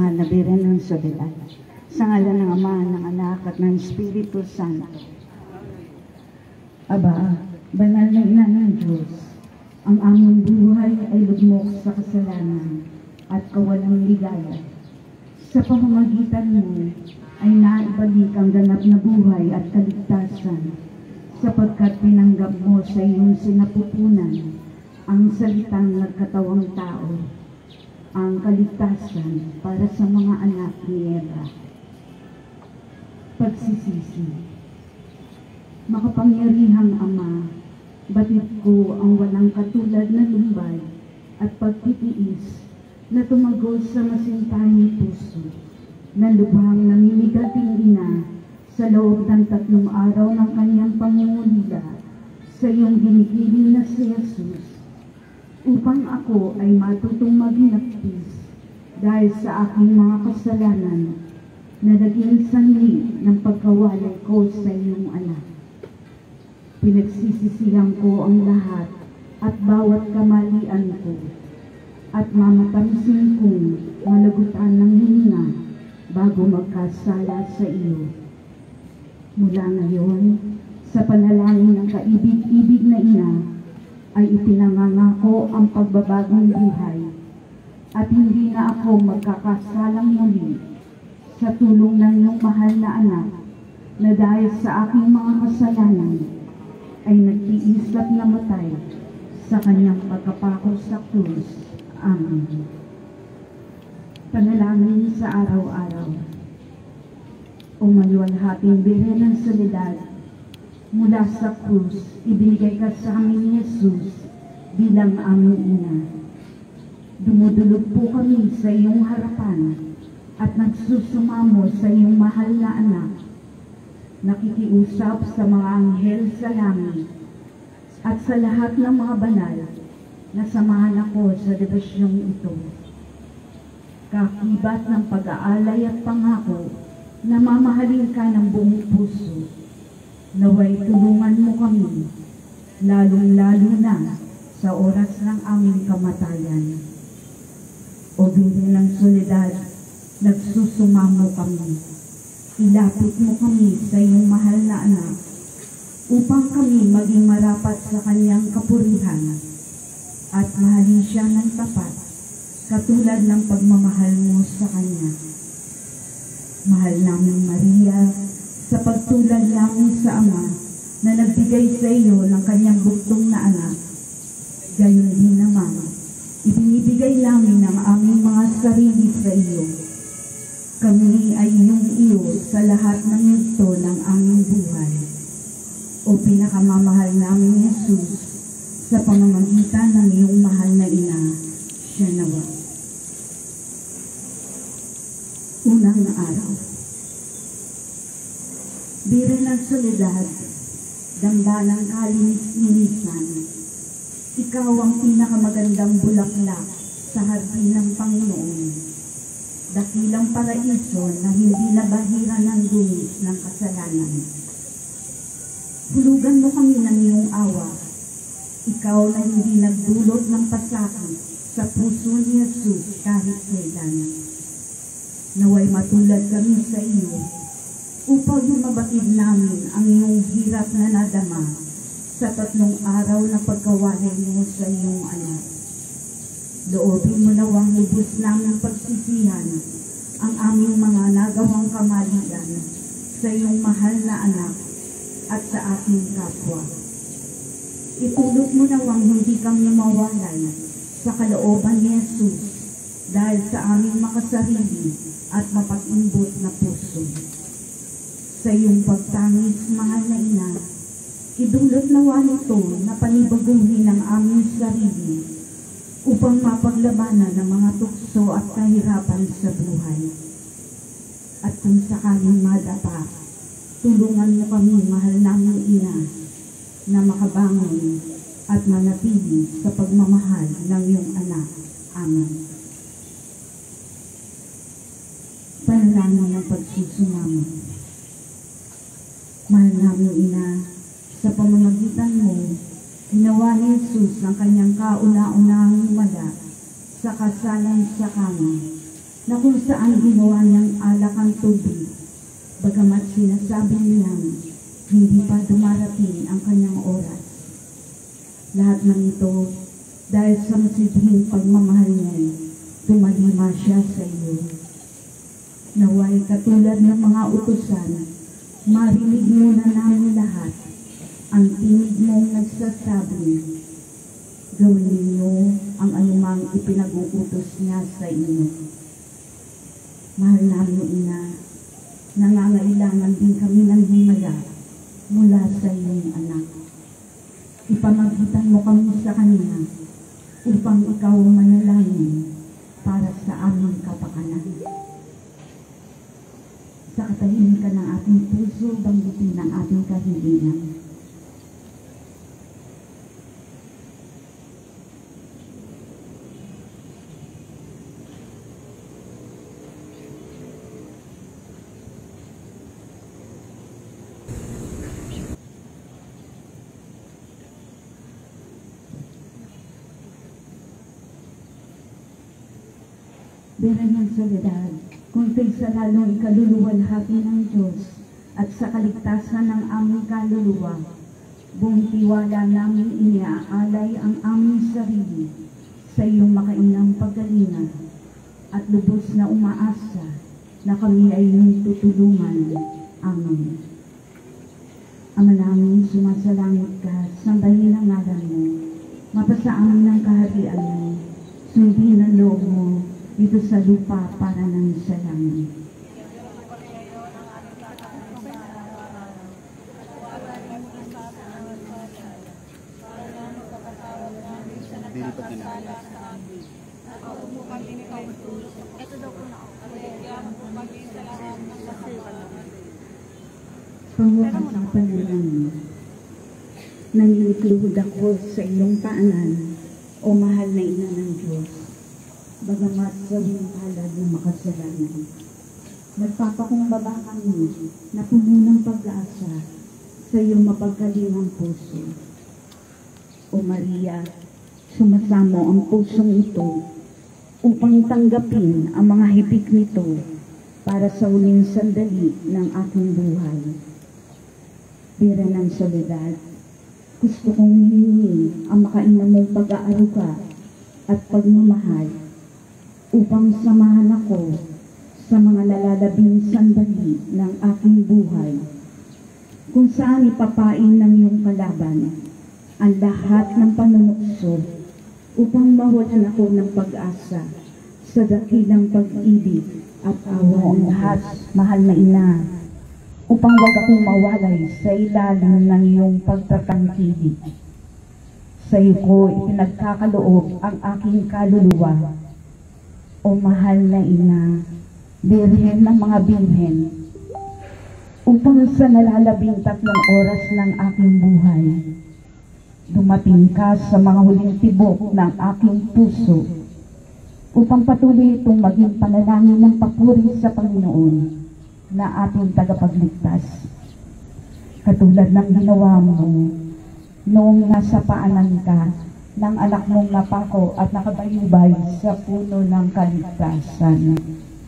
mahal na Birhen ng Soledad. Sa ngalan ng Ama, ng Anak, at ng Espiritu Santo. Aba, banal na ina ng Diyos, ang aming buhay ay lugmok sa kasalanan at kawalang ligaya. Sa pamamagitan mo ay naibalik ang ganap na buhay at kaligtasan, sapagkat pinanggap mo sa iyong sinapupunan ang salitang nagkatawang tao, ang kaligtasan para sa mga anak ni Eva. Pagsisisi. Makapangyarihang Ama, batid ko ang walang katulad na lumbay at pagtitiis na tumagos sa masintahing puso, na lubhang namimigating ina sa loob ng 3 araw ng kanyang pangungulila sa iyong ginigiling na si Jesus, upang ako ay matutong maginaptis dahil sa aking mga kasalanan na naging sanhi ng pagkawalay ko sa iyong anak. Pinagsisisihan ko ang lahat at bawat kamalian ko, at mamatamsin kong malagutan ng hininga bago magkasala sa iyo. Mula ngayon, sa panalangin ng kaibig-ibig na ina, ay ipinangangako ang pagbabagong buhay, at hindi na ako magkakasalang muli sa tulong ng iyong mahal na anak, na dahil sa aking mga kasalanan ay nagtiis at namatay sa kanyang pagkapako sa krus. Amen. Panalangin sa araw-araw. O maluwalhating Birhen ng Soledad, mula sa krus, ibinigay ka sa amin ni Jesus bilang aming ina. Dumudulog po kami sa iyong harapan at nagsusumamo sa iyong mahal na anak. Nakikiusap sa mga anghel sa langit at sa lahat ng mga banal na samahan ako sa devosyong ito. Kakibat ng pag-aalay at pangako na mamahalin ka ng buong puso, naway tulungan mo kami, lalong-lalo na sa oras ng aming kamatayan. O Birhen ng Soledad, nagsusumamo kami. Ilapit mo kami sa iyong mahal na anak upang kami maging marapat sa kanyang kapurihan at mahalin siya ng tapat katulad ng pagmamahal mo sa kanya. Mahal namin Maria, sa pagtulad namin sa Ama na nagbigay sa iyo ng kanyang bugtong na anak, gayon din naman, ibinibigay namin ang aming mga sarili sa iyo. Kami ay iyong iyo sa lahat ng ito ng aming buhay. O pinakamamahal namin Jesus, sa pamamagitan ng iyong mahal na ina, siya nawa. Unang araw. Birhen ng Soledad, damdalang kalinis-linisan, ikaw ang pinakamagandang bulaklak sa hardin ng Panginoon, dakilang paraiso na hindi nabahiran ng dungis ng kasalanan. Hulugan mo kami ng iyong awa, ikaw na hindi nagdulot ng pasakit sa puso ni Jesus kahit kailan. Naway matulad kami sa iyo, upang mabatid namin ang iyong hirap na nadama sa 3 araw na pagkawalay mo sa iyong anak. Loobin mo nawang lubos namin pagsisihan ang aming mga nagawang kamalian sa iyong mahal na anak at sa ating kapwa. Itulot mo nawang hindi kami mawalay sa kalooban ni Jesus dahil sa aming makasarili at mapag-imbot na puso. Sa iyong pagtangis, mahal na ina, idulot nawa nito na panibaguhin ang aming sarili upang mapaglabanan ng mga tukso at kahirapan sa buhay. At kung sakaling madapa, tulungan mo kami, mahal naming ina, na makabangon at manatili sa pagmamahal ng iyong anak. Amen. Panalangin ng pagsusumamo. Mahal naming ina, sa pamamagitan mo, ginawa ni Jesus ang kanyang kauna-unahang himala sa kasalan sa kama na kung saan ginawa niyang alak ang tubig, bagamat sinasabi niyang hindi pa dumarating ang kanyang oras. Lahat ng ito dahil sa masidhing pagmamahal niya, tumalima siya sa iyo. Naway katulad ng mga utusan, marinig mo na namin lahat ang tinig mong nagsasabi, gawin ninyo ang anumang ipinag-uutos niya sa inyo. Mahal namin Ina, nangangailangan din kami ng himala mula sa iyong anak. Ipamagitan mo kami sa kanya upang ikaw manalangin para sa aming kapakanan. Sa katahimikan ng ating puso, banggitin ang ating kahilingan. Bilang ng soledad, kung sa lalong ikaluluwalhati ng Diyos at sa kaligtasan ng aming kaluluwa, buong tiwala namin iniaalay ang aming sarili sa iyong makainang paggalingan at lubos na umaasa na kami ay iyong tutulungan. Amen. Ama namin, sumasalangit ka, sambahin ang ngalan mo, mapasa amin ang kaharian mo, sundin ang loob mo, dito sa lupa para ng sa langit. Pangwakas-apan namin, nanginikluhod ako sa iyong paanan, o mahal na Ina ng Diyos. Bagamat gawing palad ng makasalanan, nagpapakumbaba kami na puno ng pag-asa sa iyong mapagkalingang puso. O Maria, sumasamo ang pusong ito upang tanggapin ang mga hibik nito para sa huling sandali ng aking buhay. Bira ng soledad, gusto kong hingin ang makainang mong pag-aaruga at pagmamahal upang samahan ako sa mga nalalabing sandali ng aking buhay, kung saan ipapain ng iyong kalaban ang lahat ng panunukso upang mawalan ako ng pag-asa sa dakilang pag-ibig at awa ng lahat, mahal na Ina, upang wag akong mawalay sa ilalim ng iyong pagtatangkilik. Sa iyo ko ipinagkakaloob ang aking kaluluwa, o mahal na Ina, Birhen ng mga Birhen, upang sa nalalabing 3 oras ng aking buhay, dumating ka sa mga huling tibok ng aking puso, upang patuloy itong maging panalangin ng papuri sa Panginoon na ating tagapagligtas. Katulad ng ginawa mo noong nasa paanan ka ng anak mong napako at nakabayubay sa puno ng kaligtasan.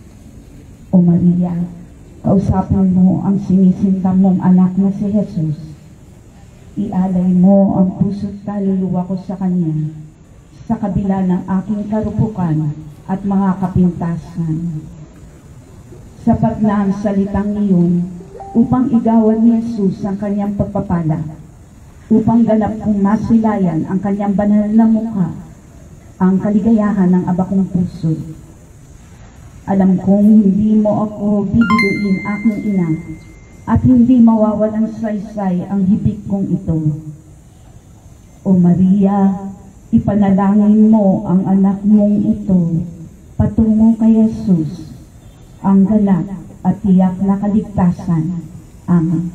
O Maria, kausapin mo ang sinisinta mong anak na si Jesus. Ialay mo ang puso't kaluluwa ko sa Kanya, sa kabila ng aking karupukan at mga kapintasan. Sapat na ang salitang iyon upang igawan ni Jesus ang Kanyang pagpapala, upang ganap kong masilayan ang Kanyang banal na mukha, ang kaligayahan ng abakong puso. Alam kong hindi mo ako bibiluin, aking Ina, at hindi mawawalang saysay ang hibik kong ito. O Maria, ipanalangin mo ang anak mong ito patungo kay Jesus, ang ganap at tiyak na kaligtasan. Amen.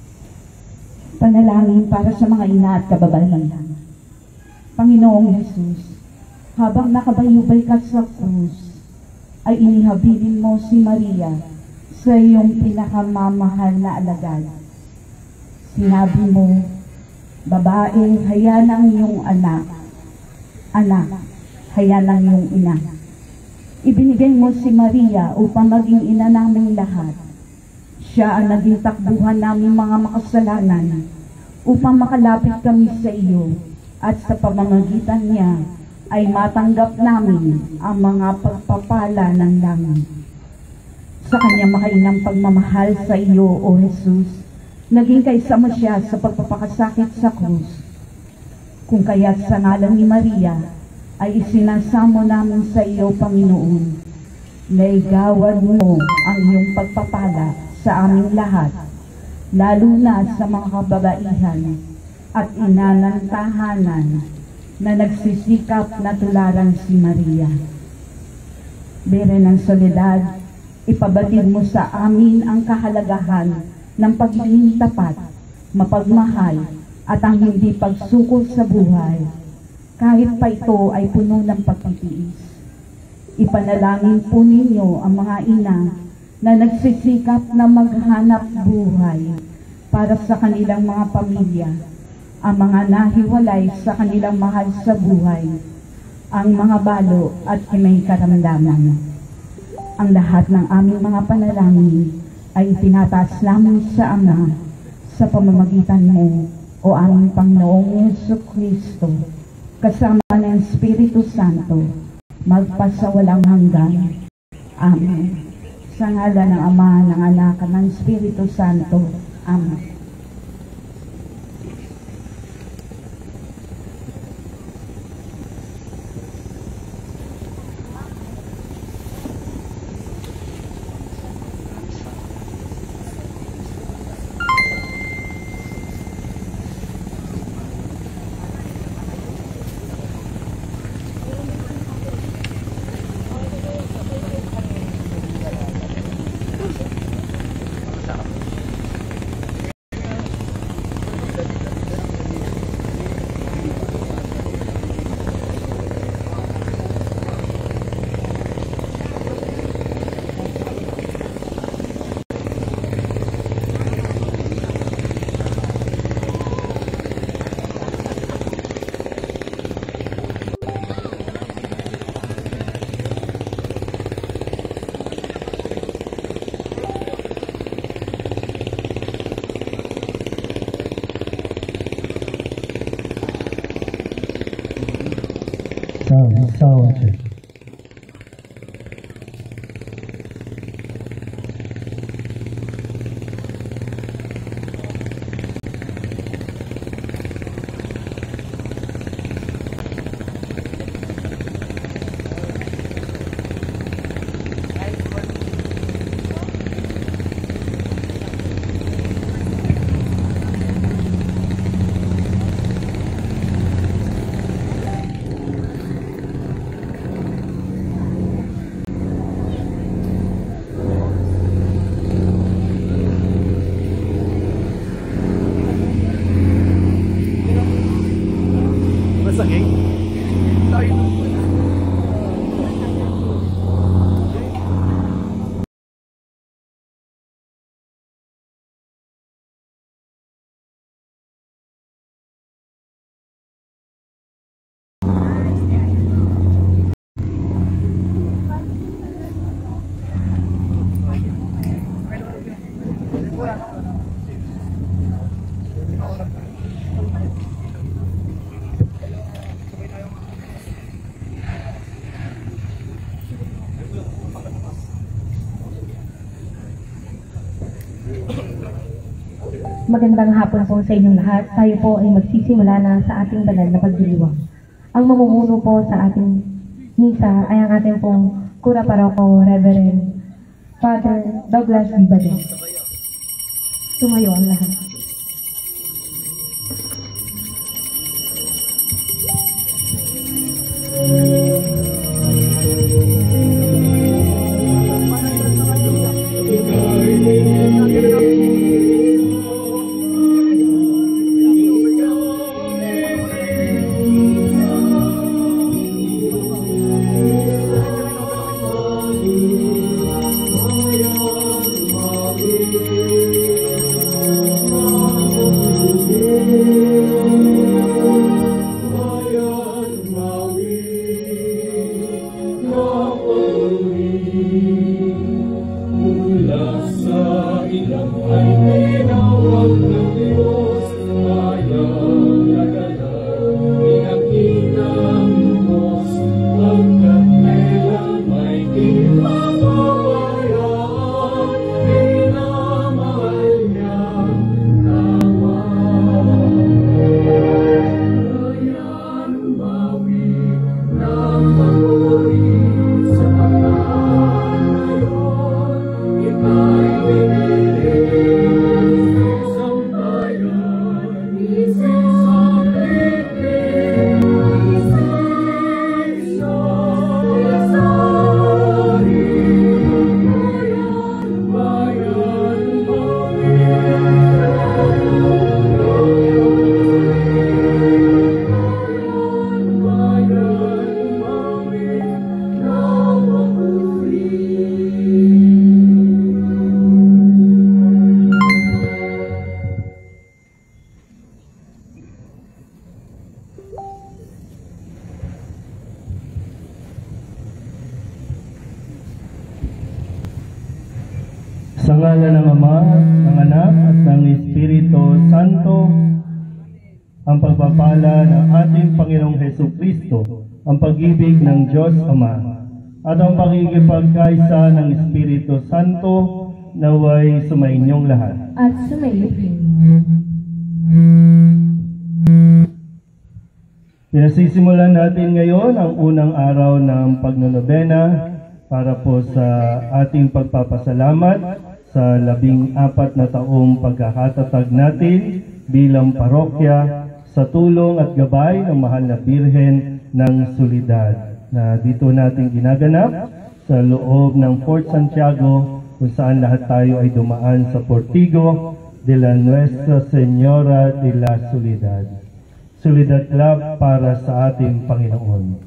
Panalangin para sa mga ina at kababaihan. Panginoong Jesus, habang nakabayubay ka sa krus, ay inihabilin mo si Maria sa iyong pinakamamahal na alagad. Sinabi mo, babae, haya ng iyong anak. Anak, haya ng iyong ina. Ibinigay mo si Maria upang maging ina naming lahat. Siya ang naging takbuhan naming mga makasalanan upang makalapit kami sa iyo at sa pamamagitan niya ay matanggap namin ang mga pagpapala ng langit. Sa kanyang makainang pagmamahal sa iyo, O Jesus, naging kaisama siya sa pagpapakasakit sa krus. Kung kaya't sa ngalan ni Maria ay isinasamo namin sa iyo, Panginoon, na igawad mo ang iyong pagpapala sa aming lahat, lalo na sa mga kababaihan at ina ng tahanan na nagsisikap na tularan si Maria. Bere ng soledad, ipabatid mo sa amin ang kahalagahan ng pagiging tapat, mapagmahal, at ang hindi pagsukol sa buhay, kahit pa ito ay puno ng pagtitiis. Ipanalangin po ninyo ang mga ina na nagsisikap na maghanap buhay para sa kanilang mga pamilya, ang mga nahiwalay sa kanilang mahal sa buhay, ang mga balo at may karamdaman. Ang lahat ng aming mga panalangin ay itinataas namin sa Ama sa pamamagitan mo, O aming Panginoong Jesucristo, kasama ng Espiritu Santo, magpasawalang hanggan. Amen. Sa ngalan ng Ama, ng Anak, at ng Espiritu Santo. Amen. Sawa. Magandang hapon po sa inyong lahat. Tayo po ay magsisimula na sa ating banal na pagdiriwang. Ang mamumuno po sa ating misa ay ang ating pong Kura Paroko, Reverend Father Douglas Dibade. Tumayo ang lahat. Oh, Sa ngalan ng Ama, ng Anak, at ng Espiritu Santo, ang pagpapala ng ating Panginoong Hesukristo, ang pag-ibig ng Diyos Ama, at ang pakikipagkaisa ng Espiritu Santo naway sumainyong lahat. At sumayo din. Pinasisimulan natin ngayon ang unang araw ng pagnonobena para po sa ating pagpapasalamat sa 14 na taong pagkakatatag natin bilang parokya sa tulong at gabay ng Mahal na Birhen ng Soledad na dito natin ginaganap sa loob ng Fort Santiago kung saan lahat tayo ay dumaan sa Portigo de la Nuestra Señora de la Soledad. Soledad Club para sa ating Panginoon.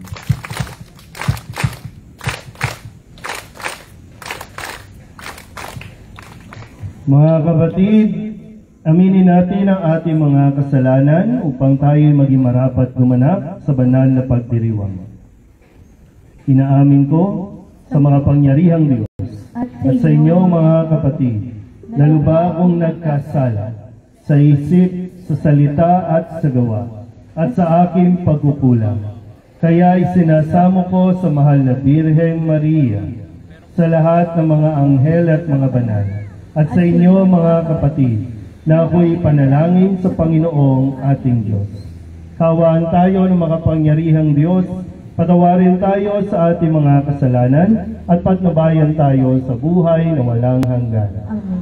Mga kapatid, aminin natin ang ating mga kasalanan upang tayo maging marapat gumanap sa banal na pagdiriwang. Inaamin ko sa mga pangyarihang Diyos at sa inyo mga kapatid, na lubha akong nagkasala sa isip, sa salita at sa gawa, at sa aking pagkukulang. Kaya isinasamo ko sa Mahal na Birheng Maria, sa lahat ng mga anghel at mga banal, at sa inyo mga kapatid, na ako'y panalangin sa Panginoong ating Diyos. Kawaan tayo ng makapangyarihang Diyos, patawarin tayo sa ating mga kasalanan, at patnubayan tayo sa buhay na walang hanggan. Amen.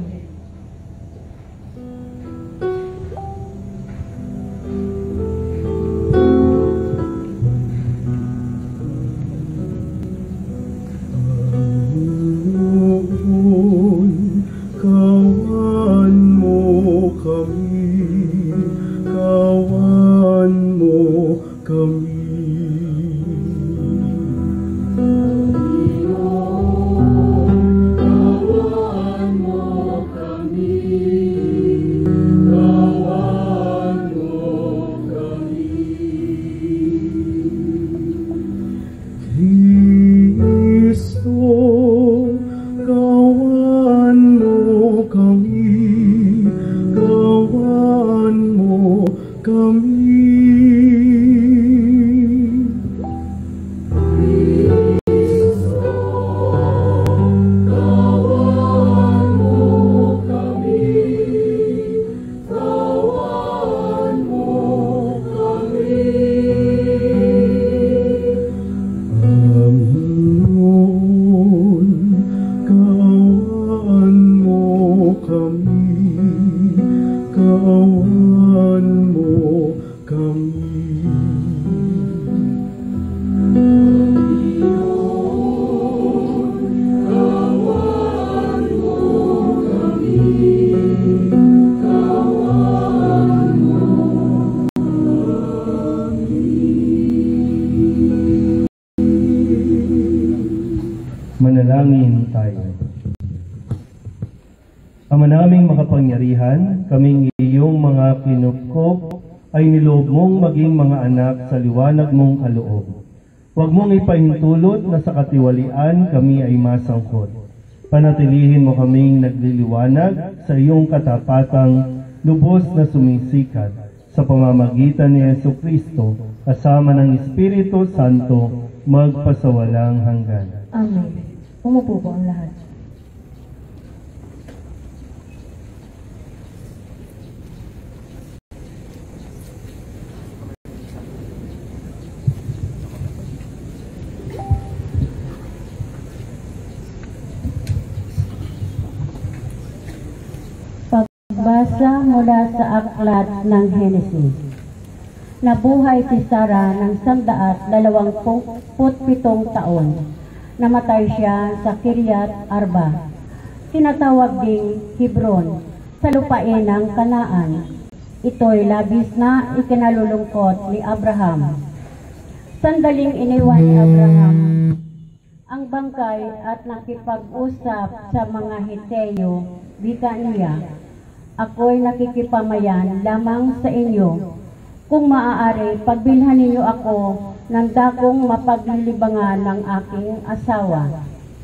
Manalangin tayo. Ama naming makapangyarihan, kaming iyong mga kinupkop ay niloob mong maging mga anak sa liwanag mong kaloob. Huwag mong ipahintulot na sa katiwalian kami ay masangkot. Panatilihin mo kaming nagliliwanag sa iyong katapatang lubos na sumisikat sa pamamagitan ni Jesucristo kasama ng Espiritu Santo magpasawalang hanggan. Amen. Umupo po ang lahat. Pagbasa mula sa aklat ng Henesis. Nabuhay si Sarah ng 127 taon. Namatay siya sa Kiryat Arba, tinatawag ding Hebron, sa lupain ng Kanaan. Ito'y labis na ikinalulungkot ni Abraham. Sandaling iniwan ni Abraham ang bangkay at nakipag-usap sa mga Hiteo, wika niya, "Ako'y nakikipamayan lamang sa inyo. Kung maaari, pagbilhan ninyo ako ng dakong mapaglilibangan ng aking asawa."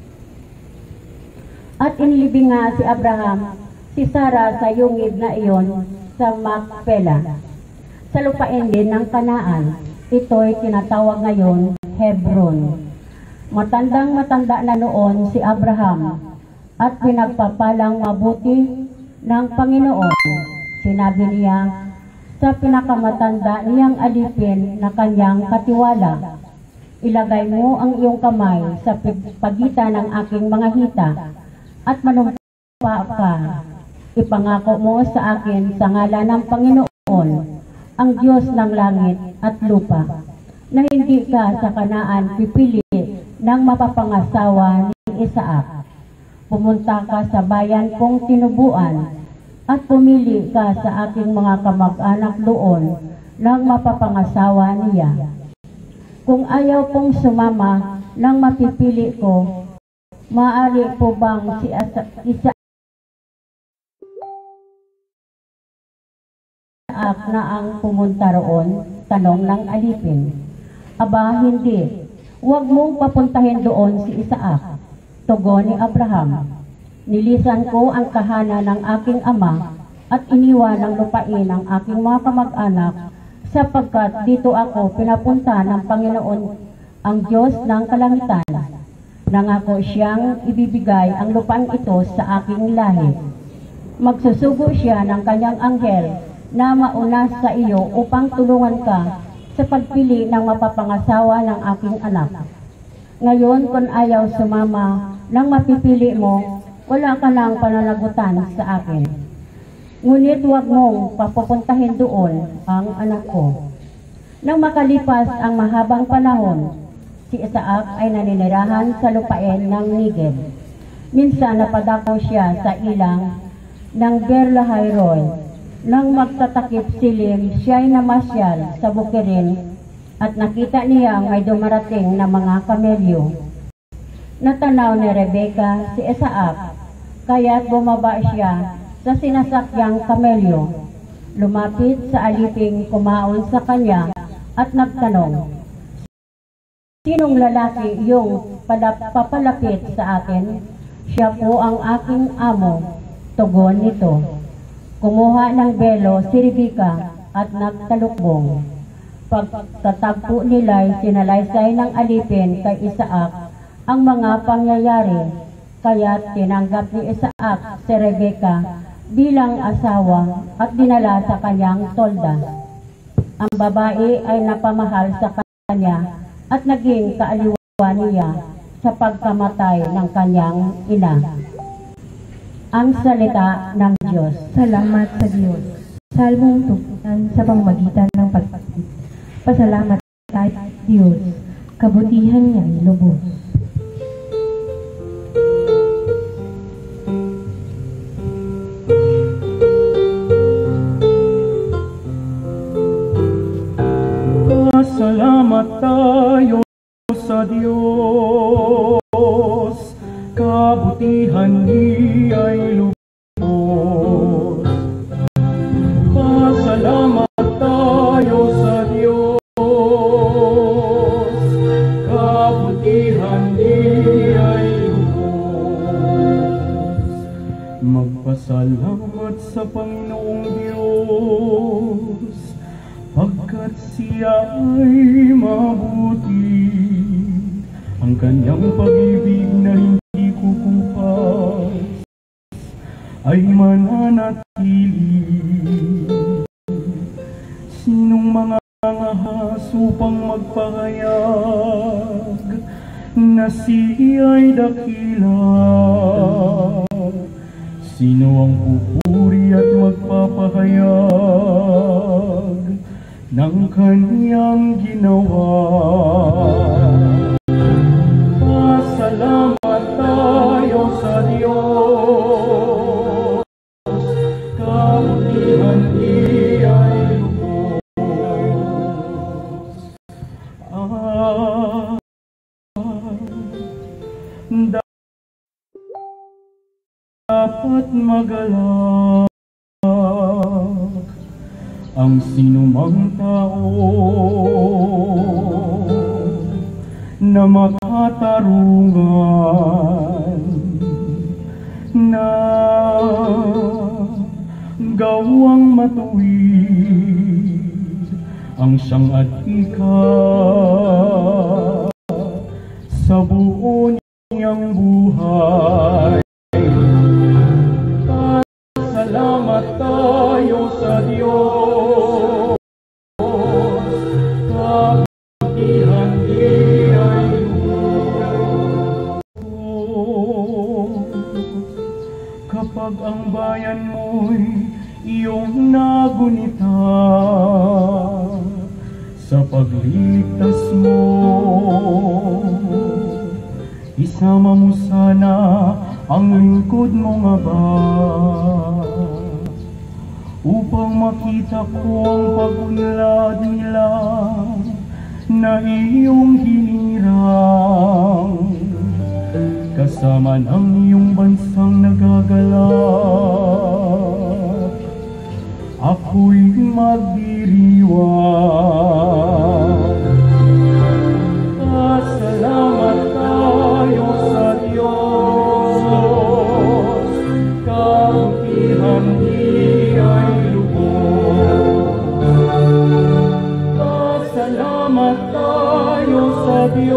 At inilibinga si Abraham si Sarah sa yungib na iyon sa Macpela, sa lupain din ng Kanaan. Ito'y tinatawag ngayon Hebron. Matandang-matanda na noon si Abraham at pinagpapalang mabuti ng Panginoon. Sinabi niya sa pinakamatanda niyang alipin na kanyang katiwala, "Ilagay mo ang iyong kamay sa pagitan ng aking mga hita at manumpa ka. Ipangako mo sa akin sa ngalan ng Panginoon, ang Diyos ng langit at lupa, na hindi ka sa Kanaan pipili ng mapapangasawa ni Isaac. Pumunta ka sa bayan kong tinubuan at pumili ka sa aking mga kamag-anak doon ng mapapangasawa niya. Kung ayaw kong sumama ng mapipili ko, maaari po bang si Isaac na ang pumunta roon?" Tanong ng alipin. "Aba, hindi. Huwag mong papuntahin doon si Isaac," tugon ni Abraham. "Nilisan ko ang tahanan ng aking ama at iniwan ang lupain ng aking mga kamag-anak sapagkat dito ako pinapunta ng Panginoon, ang Diyos ng kalangitan. Nangako siyang ibibigay ang lupain ito sa aking lahi. Magsusugo siya ng kanyang anghel na mauna sa iyo upang tulungan ka sa pagpili ng mapapangasawa ng aking anak. Ngayon, kung ayaw sumama ng mapipili mo, wala ka ng pananagutan sa akin. Ngunit huwag mong papupuntahin doon ang anak ko." Nang makalipas ang mahabang panahon, si Isaac ay naninirahan sa lupain ng Negev. Minsan napadako siya sa ilang ng Beer-lahai-roi. Nang magtatakip silim, siya'y namasyal sa bukirin at nakita niya may dumarating na mga kamelyo. Natanaw ni Rebecca si Isaac, kaya't bumaba siya sa sinasakyang kamelyo. Lumapit sa aliping kumaon sa kanya at nagtanong, "Sinong lalaki yung papalapit sa akin?" "Siya po ang aking amo," tugon nito. Kumuha ng belo si Rebecca at nagtalukbong. Pagtatagpo nila'y sinalaysay ng alipin kay Isaac ang mga pangyayari, kaya't tinanggap ni Isaac si Rebecca bilang asawa at dinala sa kanyang tolda. Ang babae ay napamahal sa kanya at naging kaaliwan niya sa pagkamatay ng kanyang ina. Ang salita ng Diyos. Salamat sa Diyos. Salmong tungkulan sa pamamagitan ng pagpapit. Pasalamat tayo sa Diyos. Kabutihan niya'y lubos. Salamat tayo sa Diyos, kabutihan niya'y lubos. Pasalamat tayo sa Diyos, kabutihan niya'y lubos. magpasalamat sa Panginoong Diyos, pagkat siya ay mabuti. Ang kanyang pag-ibig na hindi kukupas ay mananatili. Sinong mga ahas upang magpahayag na siya'y dakila? Sino ang pupuri at magpapahayag ng kanyang ginawa? Pasalamat tayo sa Diyos, kabutihan iya'y lubos. Dapat magalak ang sinumang tao na makatarungan na gawang matuwid ang siyang adhika sa buo niyang buhay. Salamat tayo sa Diyos, kabutihan iya'y lubos. Kapag ang bayan mo'y iyong nagunita, sa pagliligtas mo, isama mo sana ang lingkod mong Aba, upang makita ko ang pag-unlad nila na iyong hinirang, kasama ng iyong bansang nagagalak. Ako'y magdiriwang. Salamat tayo sa Diyos, kabutihan iya'y lubos. Salamat tayo sa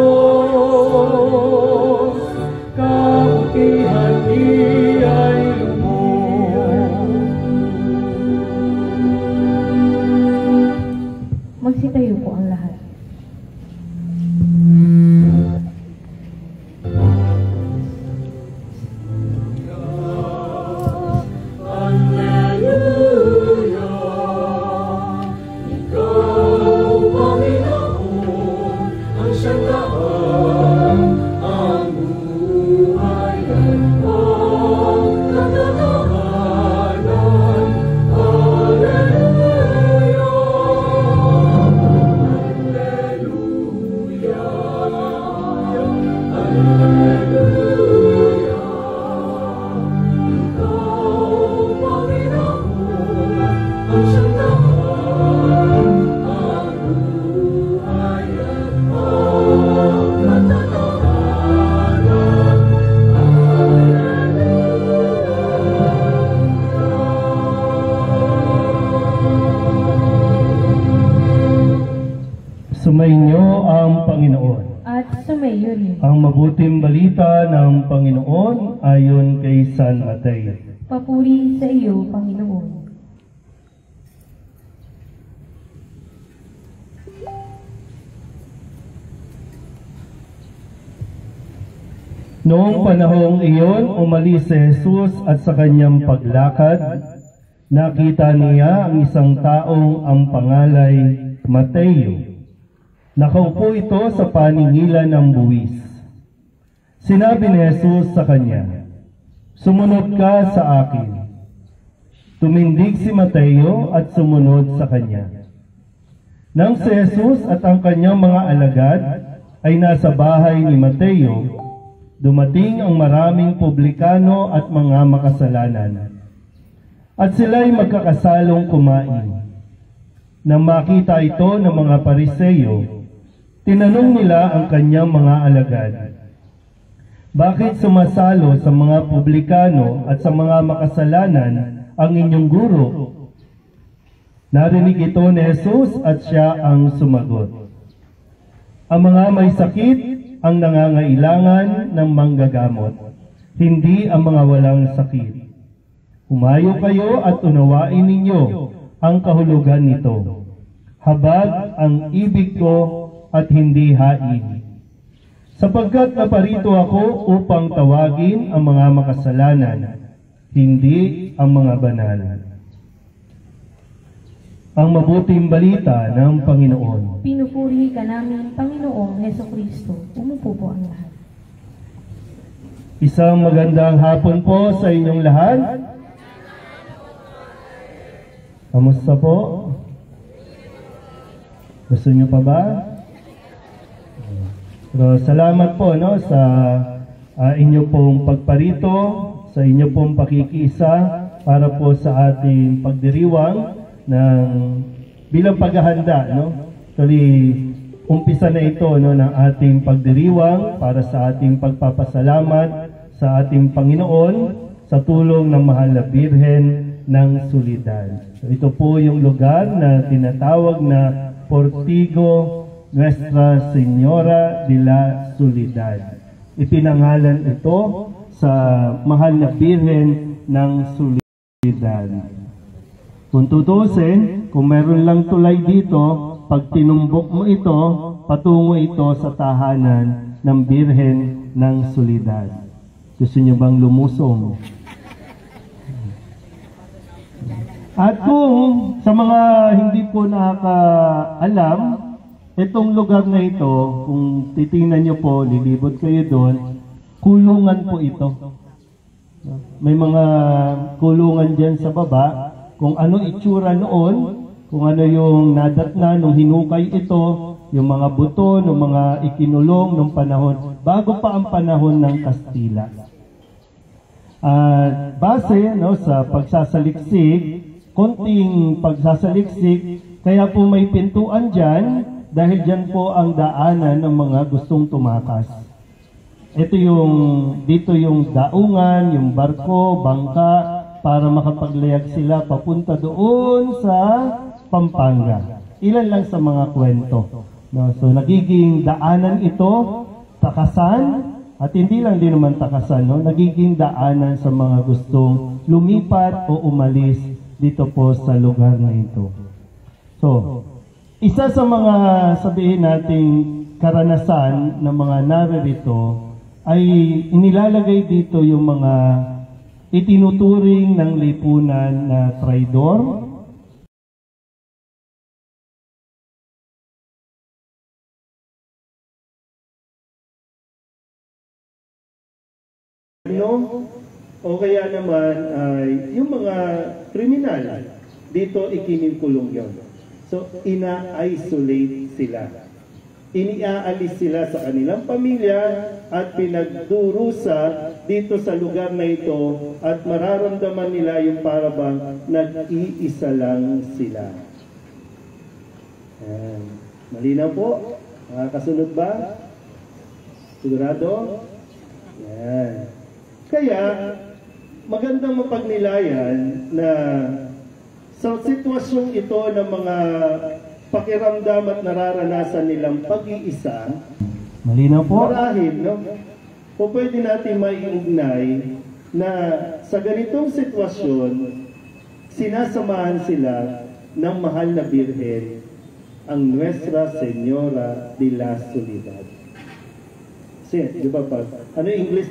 Diyos, kabutihan iya'y lubos. Magsitayo po ang lahat. Sumainyo ang Panginoon. At sumayo rin. Ang mabuting balita ng Panginoon ayon kay San Mateo. Papuri sa iyo, Panginoon. Noong panahong iyon, umalis si Jesus at sa kanyang paglakad, nakita niya ang isang taong ang pangalay Mateo. Nakaupo ito sa paningilan ng buwis. Sinabi ni Jesus sa kanya, "Sumunod ka sa akin." Tumindig si Mateo at sumunod sa kanya. Nang si Jesus at ang kanyang mga alagad ay nasa bahay ni Mateo, dumating ang maraming publikano at mga makasalanan. At sila'y magkakasalong kumain. Nang makita ito ng mga Pariseo, tinanong nila ang kanyang mga alagad, Bakit sumasalo sa mga publikano at sa mga makasalanan ang inyong guro? Narinig ito ni Jesus at siya ang sumagot. Ang mga may sakit ang nangangailangan ng manggagamot, hindi ang mga walang sakit. Humayo kayo at unawain ninyo ang kahulugan nito. Habag ang ibig ko at hindi hain. Sapagkat naparito ako upang tawagin ang mga makasalanan, hindi ang mga banal. Ang mabuting balita ng Panginoon. Pinupuri ka namin, Panginoong Hesukristo. Umupo po ang lahat. Isang magandang hapon po sa inyong lahat. Kamusta po? Gusto niyo pa ba? Pero salamat po sa inyo pong pagparito, sa inyo pong pakikiisa para po sa ating pagdiriwang ng bilang paghahanda. Actually, umpisa na ito ng ating pagdiriwang para sa ating pagpapasalamat sa ating Panginoon sa tulong ng Mahal na Birhen ng Soledad. So, ito po yung lugar na tinatawag na Portigo Nuestra Señora de la Soledad. Ipinangalan ito sa Mahal na Birhen ng Soledad. Kung tutusin, kung meron lang tulay dito, pag tinumbok mo ito, patungo ito sa tahanan ng Birhen ng Soledad. Gusto niyo bang lumusong? At kung sa mga hindi po nakakaalam, itong lugar na ito, kung titingnan nyo po, lilibot kayo doon, kulungan po ito. May mga kulungan dyan sa baba, kung ano itsura noon, kung ano yung nadatna nung hinukay ito, yung mga buto, ng mga ikinulong nung panahon, bago pa ang panahon ng Kastila. Base sa pagsasaliksik, konting pagsasaliksik, kaya po may pintuan dyan, dahil dyan po ang daanan ng mga gustong tumakas. Dito yung daungan, yung barko, bangka, para makapaglayag sila papunta doon sa Pampanga. Ilan lang sa mga kwento. So nagiging daanan ito, takasan, at hindi lang din naman takasan, nagiging daanan sa mga gustong lumipat o umalis dito po sa lugar na ito. So, isa sa mga sabihin nating karanasan ng mga naririto ay inilalagay dito yung mga itinuturing ng lipunan na traidor, o kaya naman ay yung mga kriminal dito ikinikulong yon. So, ina-isolate sila. Iniaalis sila sa kanilang pamilya at pinagdurusa dito sa lugar na ito at mararamdaman nila yung parabang nag-iisa lang sila. Ayan. Malinaw po? Nakakasunod ba? Sigurado? Ayan. Kaya, magandang mapagnilayan na sa sitwasyong ito ng mga pakiramdam at nararanasan nilang pag-iisa, malinaw po? Marahil, o pwede natin maiugnay na sa ganitong sitwasyon, sinasamahan sila ng Mahal na Birhen, ang Nuestra Señora de la Soledad. Kasi, di ba pa? Ano yung English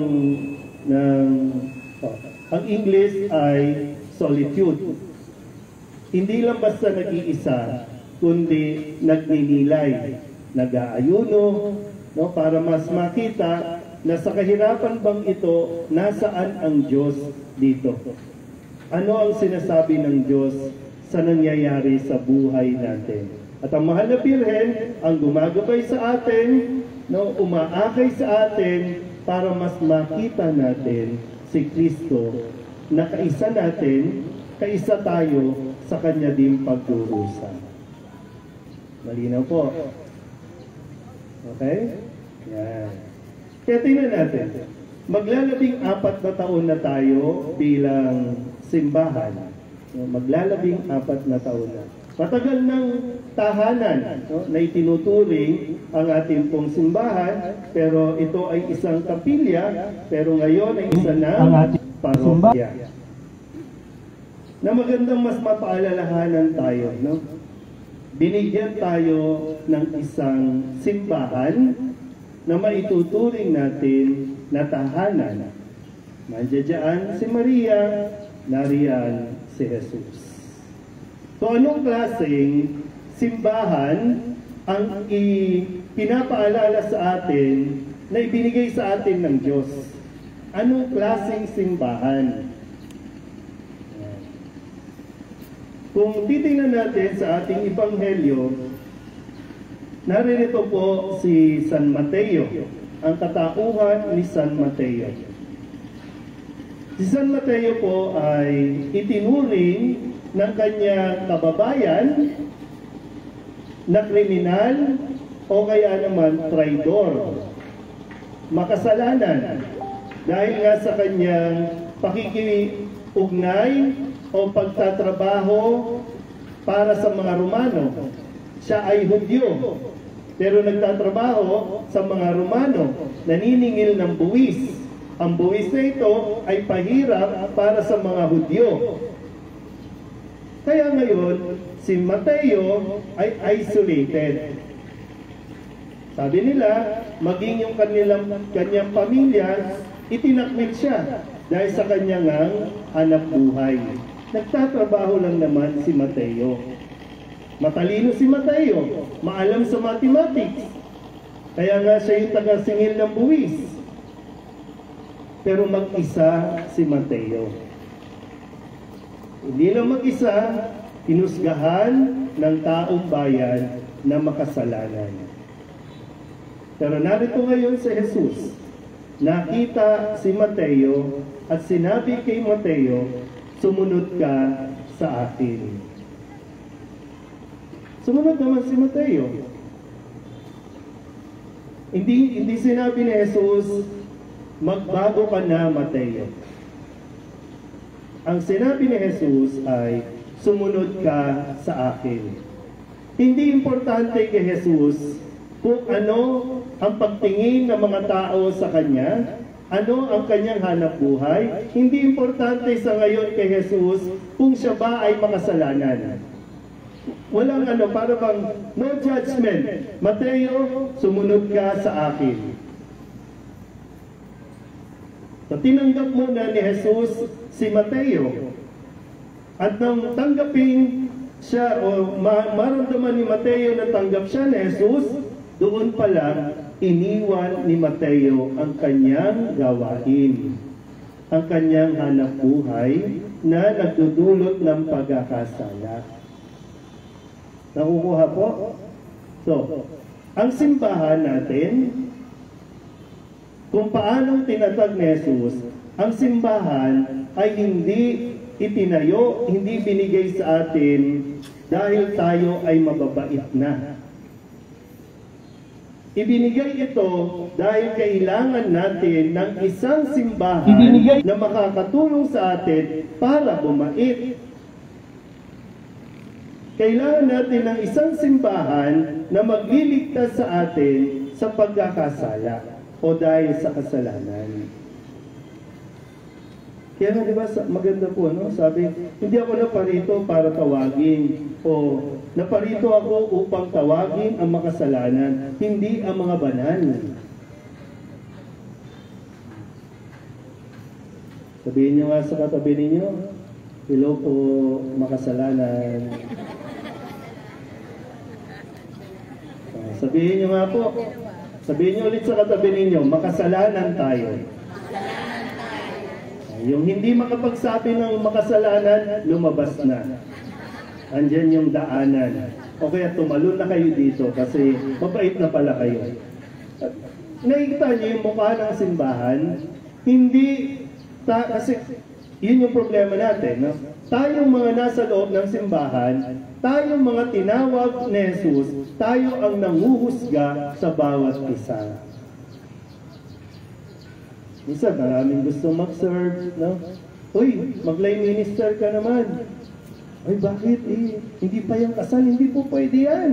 ang English ay solitude. Hindi lang basta nag-iisa, kundi nagninilay, nag-aayuno, para mas makita na sa kahirapan bang ito, nasaan ang Diyos dito? Ano ang sinasabi ng Diyos sa nangyayari sa buhay natin? At ang Mahal na Birhen ang gumagabay sa atin, umaakay sa atin para mas makita natin si Kristo na kaisa natin, kaisa tayo sa Kanya din pagdurusa. Malinaw po. Okay? Yan. Kaya tingnan natin, maglalabing-4 na taon na tayo bilang simbahan. Maglalabing-4 na taon na. Matagal ng tahanan na itinuturing ang ating pong simbahan, pero ito ay isang kapilya, pero ngayon ay isa ng parokya. Na magandang mas mapaalalahanan tayo, no? Binigyan tayo ng isang simbahan na maituturing natin na tahanan. Nandiyan si Maria, nariyan si Jesus. So anong klaseng simbahan ang pinapaalala sa atin na ibinigay sa atin ng Diyos? Anong klaseng simbahan? Kung titingnan natin sa ating Ebanghelyo, naririto po si San Mateo, ang katauhan ni San Mateo. Si San Mateo po ay itinuring ng kanyang kababayan na kriminal o kaya naman traidor, makasalanan, dahil nga sa kanyang pakikiugnay o pagtatrabaho para sa mga Romano. Siya ay Hudyo, pero nagtatrabaho sa mga Romano, naniningil ng buwis. Ang buwis na ito ay pahirap para sa mga Hudyo. Kaya ngayon, si Mateo ay isolated. Sabi nila, maging yung kanyang pamilya, itinakwil siya dahil sa kanyang hanap buhay. Nagtatrabaho lang naman si Mateo. Matalino si Mateo, maalam sa mathematics. Kaya nga siya yung taga-singil ng buwis. Pero mag-isa si Mateo. Hindi lang mag-isa, hinusgahan ng taong bayan na makasalanan. Pero narito ngayon si Jesus. Nakita si Mateo at sinabi kay Mateo, sumunod ka sa akin. Sumunod naman si Mateo. Hindi sinabi ni Jesus, magbago ka na, Mateo. Ang sinabi ni Jesus ay, sumunod ka sa akin. Hindi importante kay Jesus kung ano ang pagtingin ng mga tao sa Kanya, ano ang Kanyang hanap buhay. Hindi importante sa ngayon kay Jesus kung siya ba ay makasalanan. Walang para bang no judgment. Mateo, sumunod ka sa akin. So, tinanggap muna ni Jesus si Mateo. At nang tanggapin siya o maramdaman ni Mateo na tanggap siya ni Jesus, doon pala iniwan ni Mateo ang kanyang gawain, ang kanyang hanap buhay na nagdudulot ng pagkakasala. Nakukuha po? So, ang simbahan natin, kung paanong tinatag ni Jesus, ang simbahan ay hindi itinayo, hindi binigay sa atin dahil tayo ay mababait na. Ibinigay ito dahil kailangan natin ng isang simbahan na makakatulong sa atin para bumait. Kailangan natin ng isang simbahan na magliligtas sa atin sa pagkakasala o dahil sa kasalanan. Kaya nga diba, maganda po, no? Sabi, hindi ako naparito para tawagin o naparito ako upang tawagin ang makasalanan, hindi ang mga banal. Sabihin nyo nga sa katabi ninyo, hello po, makasalanan. Sabihin nyo nga po, sabihin nyo ulit sa katabi ninyo, makasalanan tayo. Yung hindi makapagsabi ng makasalanan, lumabas na. Andyan yung daanan. O kaya tumalon na kayo dito kasi mabait na pala kayo. Nakikita niyo yung mukha ng simbahan, hindi, kasi yun yung problema natin. No? Tayong mga nasa loob ng simbahan, tayong mga tinawag ni Jesus, tayo ang nanguhusga sa bawat isa. Minsan, maraming gusto mag-serve, no? Uy, mag-lay minister ka naman. Ay, bakit? Hindi pa yung kasal, hindi po pwede yan.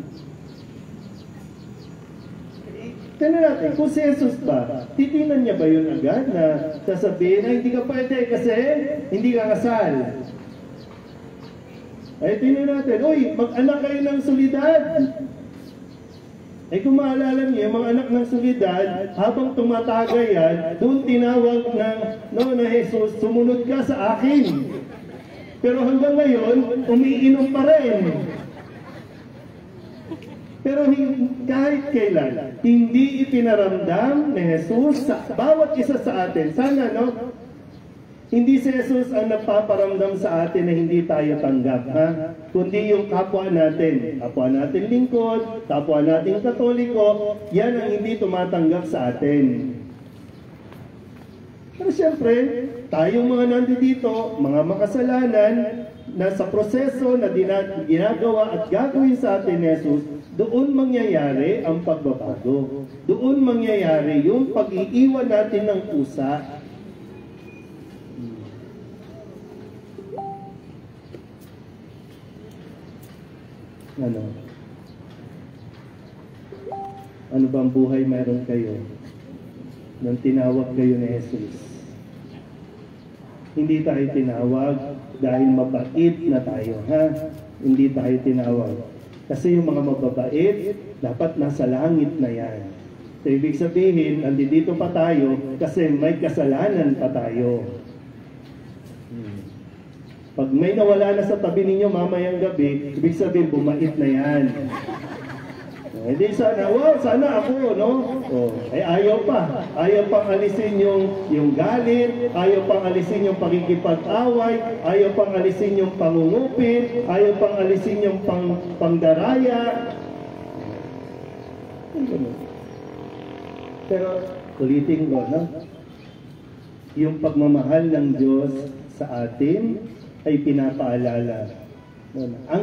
Tignan natin, kung si Jesus ba, titingnan niya ba yun agad na sasabihin na hindi ka pwede kasi hindi ka kasal? Ay, tingnan natin, uy, mag-anak kayo ng solidad. Ay, kung maalala niyo, mga anak ng solidad, habang tumatagay yan, doon tinawag na Jesus, sumunod ka sa akin. Pero hanggang ngayon, umiinom pa rin. Pero kahit kailan, hindi ipinaramdam ni Jesus sa bawat isa sa atin. Sana, no? Hindi si Jesus ang nagpaparamdam sa atin na hindi tayo tanggap, ha? Kundi yung kapwa natin lingkod, kapwa natin katoliko, yan ang hindi tumatanggap sa atin. Pero siyempre, tayong mga nandito, mga makasalanan, na sa proseso na ginagawa at gagawin sa atin ni Jesus, doon mangyayari ang pagbabago. Doon mangyayari yung pag-iiwan natin ng pusa. Ano bang buhay mayroon kayo nang tinawag kayo ni Jesus? Hindi tayo tinawag dahil mabait na tayo, ha? Hindi tayo tinawag. Kasi yung mga mababait, dapat nasa langit na yan. So, ibig sabihin, andito pa tayo kasi may kasalanan pa tayo. Pag may nawala na sa tabi ninyo mamayang gabi, ibig sabihin, bumait na yan. Hindi sana, sana ako, no? Ayaw pa. Ayaw pang alisin yung galit, ayaw pang alisin yung pagkikipag-away, ayaw pang alisin yung pangungupit, ayaw pang alisin yung pangdaraya. Pero, ulitin ko, no? Yung pagmamahal ng Diyos sa atin ay pinapaalala. Ang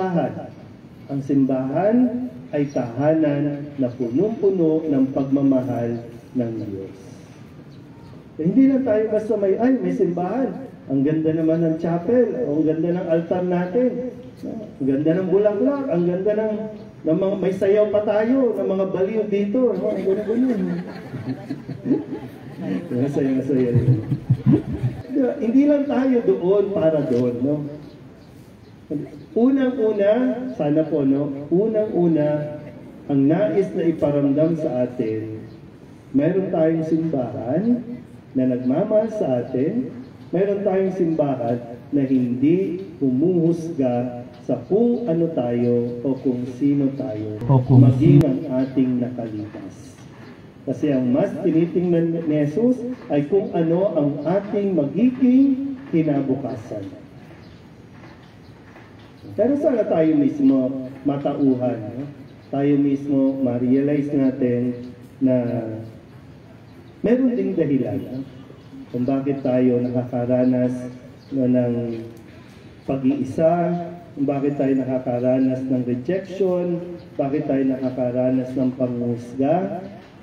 simbahan ay tahanan na punong-puno ng pagmamahal ng Diyos. Hindi lang tayo basta may simbahan. Ang ganda naman ng chapel, ang ganda ng altar natin, ang ganda ng bulaklak, ang ganda ng mga, may sayaw pa tayo, ng mga baliw dito. Ang ganda-ganda. Masaya-masaya. Hindi lang tayo doon para doon, no? Unang-una, sana po, no? Unang-una, ang nais na iparamdam sa atin, mayroon tayong simbahan na nagmamahal sa atin, mayroon tayong simbahan na hindi humuhusga sa kung ano tayo o kung sino tayo, maging ang ating nakalipas. Kasi ang mas tinitingnan ni Jesus ay kung ano ang ating magiging kinabukasan. Pero sana tayo mismo matauhan, no? Tayo mismo ma-realize natin na meron ding dahilan, no? Kung bakit tayo nakakaranas ng pag-iisa, kung bakit tayo nakakaranas ng rejection, bakit tayo nakakaranas ng panghusga.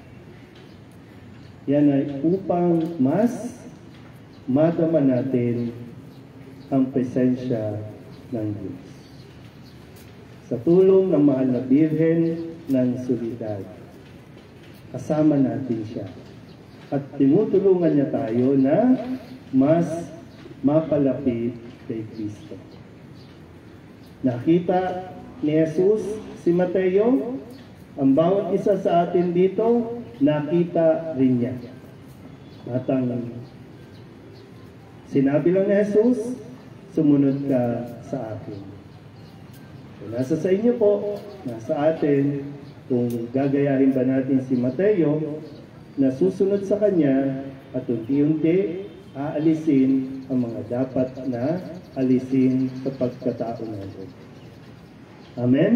Yan ay upang mas madama natin ang presensya ng Diyos. Sa tulong ng mahal na Birhen ng Solidad, kasama natin siya. At tinutulungan niya tayo na mas mapalapit kay Kristo. Nakita ni Jesus si Mateo, ang bawat isa sa atin dito, nakita rin niya. At ang sinabi lang ni Jesus, sumunod ka sa akin. So, nasa sa inyo po, nasa atin, kung gagayahin ba natin si Mateo, na susunod sa kanya at unti-unti aalisin ang mga dapat na alisin sa pagkatao natin. Amen?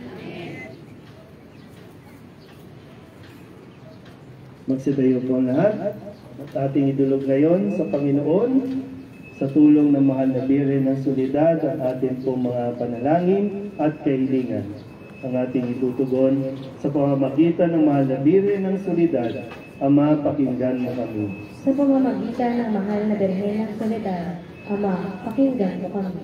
Magsitayo po ang lahat at ating idulog ngayon sa Panginoon sa tulong ng mahal na Birhen ng Solidad at ating po mga panalangin at kahilingan. Ang ating itutugon sa pamamagitan ng mahal na Birhen ng Solidad Ama, pakinggan mo kami. Sa pamamagitan ng mahal na Birhen ng Soledad, Ama, pakinggan mo kami.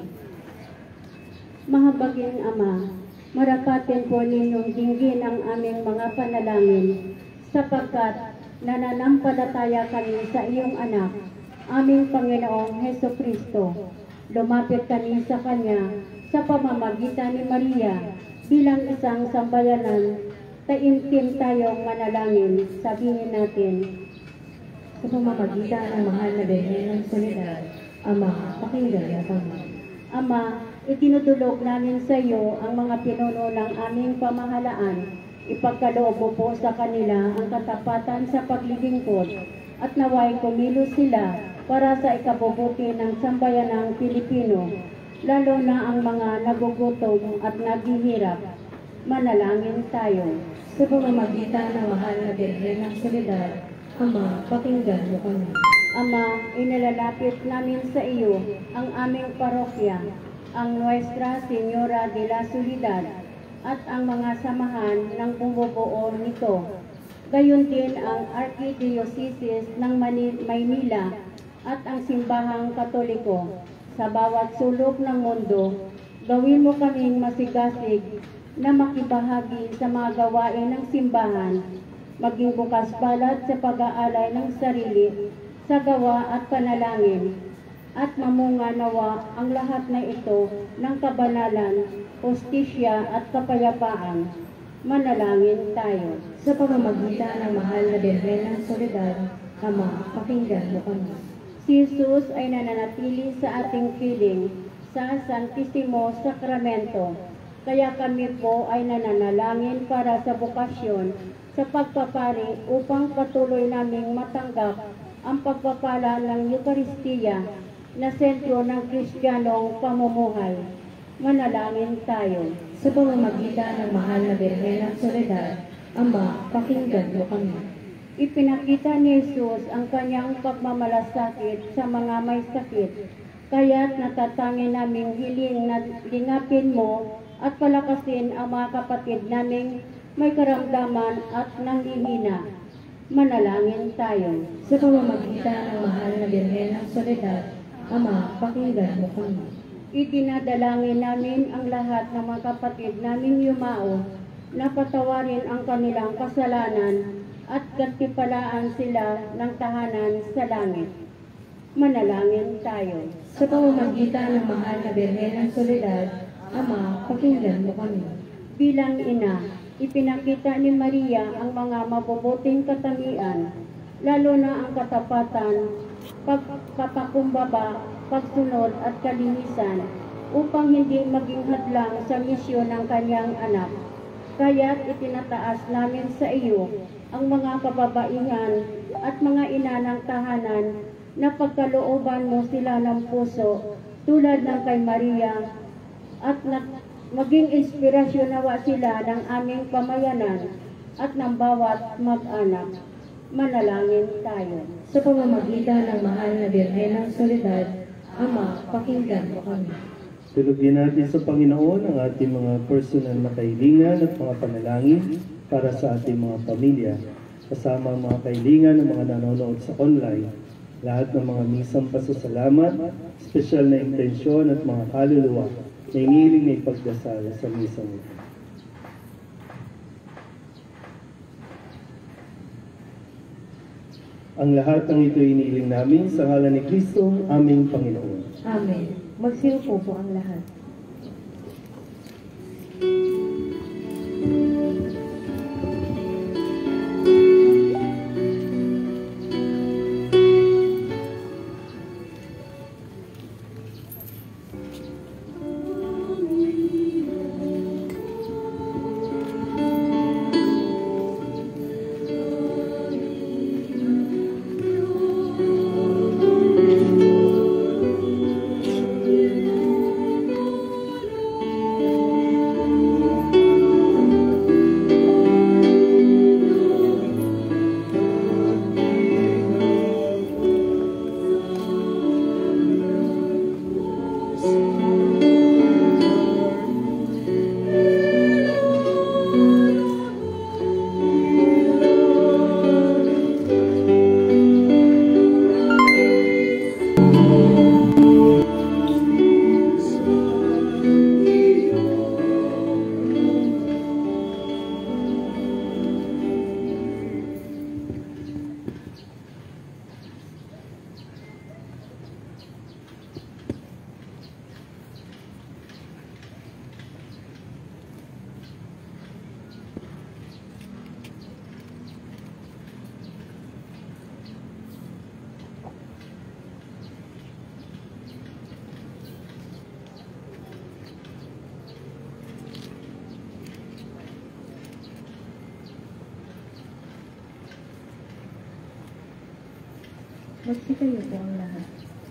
Mahabaging Ama, marapatin po ninyong dinggin ang aming mga panalangin, sapagkat nananampalataya kami sa iyong anak, aming Panginoong Heso Kristo. Lumapit kami sa Kanya sa pamamagitan ni Maria bilang isang sambayanan. Taimtim tayong manalangin, sabihin natin. Sa pamamagitan ng mahal na Birhen ng Soledad, Ama, pakinggan mo kami. Ama, itinutulog namin sa iyo ang mga pinuno ng aming pamahalaan. Ipagkaloob mo po sa kanila ang katapatan sa paglilingkod at naway kumilos sila para sa ikabubuti ng sambayanang Pilipino, lalo na ang mga nagugutom at naghihirap. Manalangin tayo. Sa pamamagitan ng mahal na Birhen ng Soledad, Ama, pakinggan mo kami. Ama, inilalapit namin sa iyo ang aming parokya, ang Nuestra Señora de la Soledad, at ang mga samahan ng bumubuo nito. Gayon din ang Archdiocese ng Maynila at ang Simbahang Katoliko. Sa bawat sulok ng mundo, gawin mo kaming masigasig na makibahagi sa mga gawain ng simbahan, maging bukas palad sa pag-aalay ng sarili sa gawa at panalangin, at mamunga nawa ang lahat na ito ng kabanalan, hustisya at kapayapaan. Manalangin tayo. Sa pamamagitan ng mahal na Birhen ng Soledad, Ama, pakinggan mo kami. Si Jesus ay nananatili sa ating piling sa Santissimo Sacramento. Kaya kami po ay nananalangin para sa bukasyon sa pagpapari upang patuloy naming matanggap ang pagpapala ng Eukaristiya na sentro ng Kristiyanong pamumuhay. Manalangin tayo. Sa pamamagitan ng mahal na Birhen ng Soledad, Ama, pakinggan mo kami. Ipinakita ni Jesus ang kanyang pagmamalasakit sa mga may sakit, kaya't natatangin naming hiling na lingapin mo at palakasin ang mga kapatid naming may karamdaman at nanghihina. Manalangin tayo. Sa pamamagitan ng mahal na Birhen ng Soledad, Ama, pakinggan mo kami. Itinadalangin namin ang lahat ng mga kapatid naming yumao na patawarin ang kanilang kasalanan at gantipalaan sila ng tahanan sa langit. Manalangin tayo. Sa pamamagitan ng mahal na Birhen ng Soledad, Ama, pakinggan mo kami. Bilang ina, ipinakita ni Maria ang mga mabubuting katangian, lalo na ang katapatan, pagpapakumbaba, pagsunod at kalinisan, upang hindi maging hadlang sa misyon ng kanyang anak. Kaya't itinataas namin sa iyo ang mga kababaihan at mga ina ng tahanan na pagkalooban mo sila ng puso tulad ng kay Maria at maging inspirasyon nawa sila ng aming pamayanan at ng bawat mag-anak. Manalangin tayo. Sa pamamagitan ng mahal na Birhen ng Soledad, Ama, pakinggan mo kami. Tulugin natin sa Panginoon ang ating mga personal na kahilingan at mga panalangin para sa ating mga pamilya, kasama ang mga kahilingan ng mga nanonood sa online, lahat ng mga misang pasasalamat, espesyal na intensyon at mga kaluluwa na hinihiling na ipagdasal sa misang ito. Ang lahat ng ito hinihiling namin sa ngalan ni Kristo, aming Panginoon. Amen. Magsiupo po ang lahat. Magsitayo po ang lahat.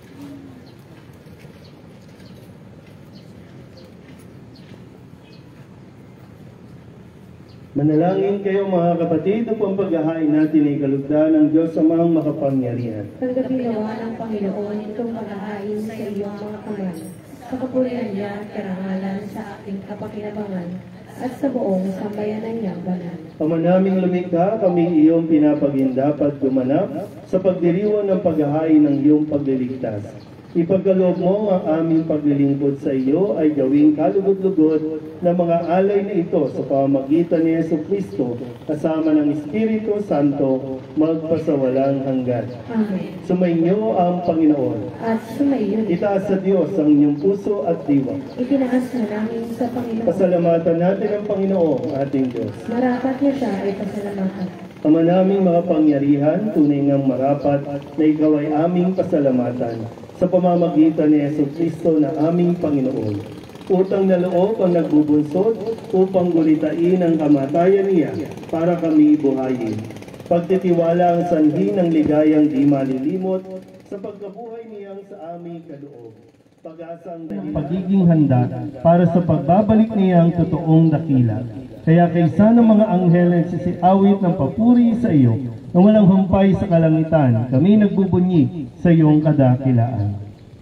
Manalangin kayo mga kapatid upang paghahain natin ay kalugdan ng Diyos Amang makapangyarihan. Tanggapin nawa ng Panginoon itong paghahain sa iyong mga kamay, sa kapurihan niya at karangalan sa ating kapakinabangan at sa buong sambayanan niyang banal. Ama naming lumikha, kami iyong pinapag-indapat gumanap sa pagdiriwang ng paghahain ng iyong pagliligtas. Ipagkaloob mo ang aming paglilingkod sa iyo ay gawing kalugod-lugod ng mga alay na ito sa pamamagitan ni Jesucristo kasama ng Espiritu Santo magpasawalang hanggan. Amen. Sumainyo ang Panginoon. At sumayon, Itaas sa Diyos ang inyong puso at diwa. itinaas na namin sa Panginoon. Pasalamatan natin ang Panginoong ating Diyos. Marapat na siya ay pasalamatan. Ama naming makapangyarihan, tunay ngang marapat na ikaw ay aming pasalamatan sa pamamagitan ni Jesucristo na aming Panginoon. Utang na loob ang nagbubunsod upang gulitain ang kamatayan niya para kami buhayin. Pagtitiwala ang sanhi ng ligayang di malilimot sa pagkabuhay niyang sa aming kaloob. Pag-asang pagiging handa para sa pagbabalik niyang totoong dakila. Kaya kaysa ng mga anghel na nagsisiawit ng papuri sa iyo, na walang humpay sa kalangitan, kami nagbubunyi sa iyong kadakilaan.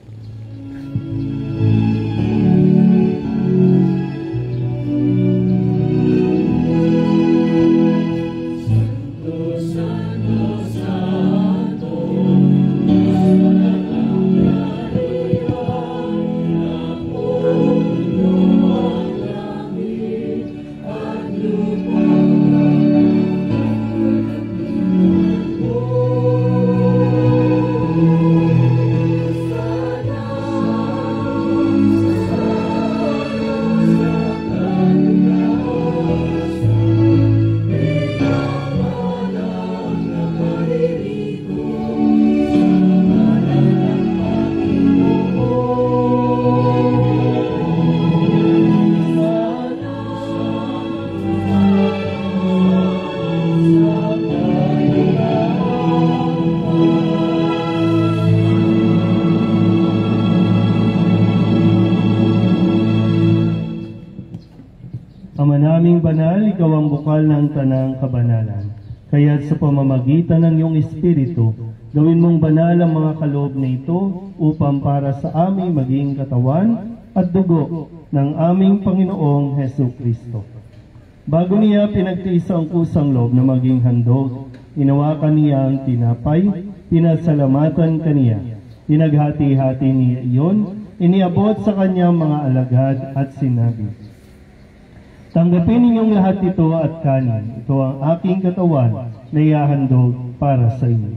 Ama naming banal, ikaw ang bukal ng tanang kabanalan. Kaya't sa pamamagitan ng iyong Espiritu, gawin mong banal ang mga kaloob na ito upang para sa aming maging katawan at dugo ng aming Panginoong Jesucristo. Bago niya pinagtiis ang kusang loob na maging handog, inawakan niya ang tinapay, pinasalamatan kaniya. Pinaghati-hati niya iyon, iniabot sa kanyang mga alagad at sinabi, tanggapin ninyong lahat ito at kanin. Ito ang aking katawan na ihahandog para sa inyo.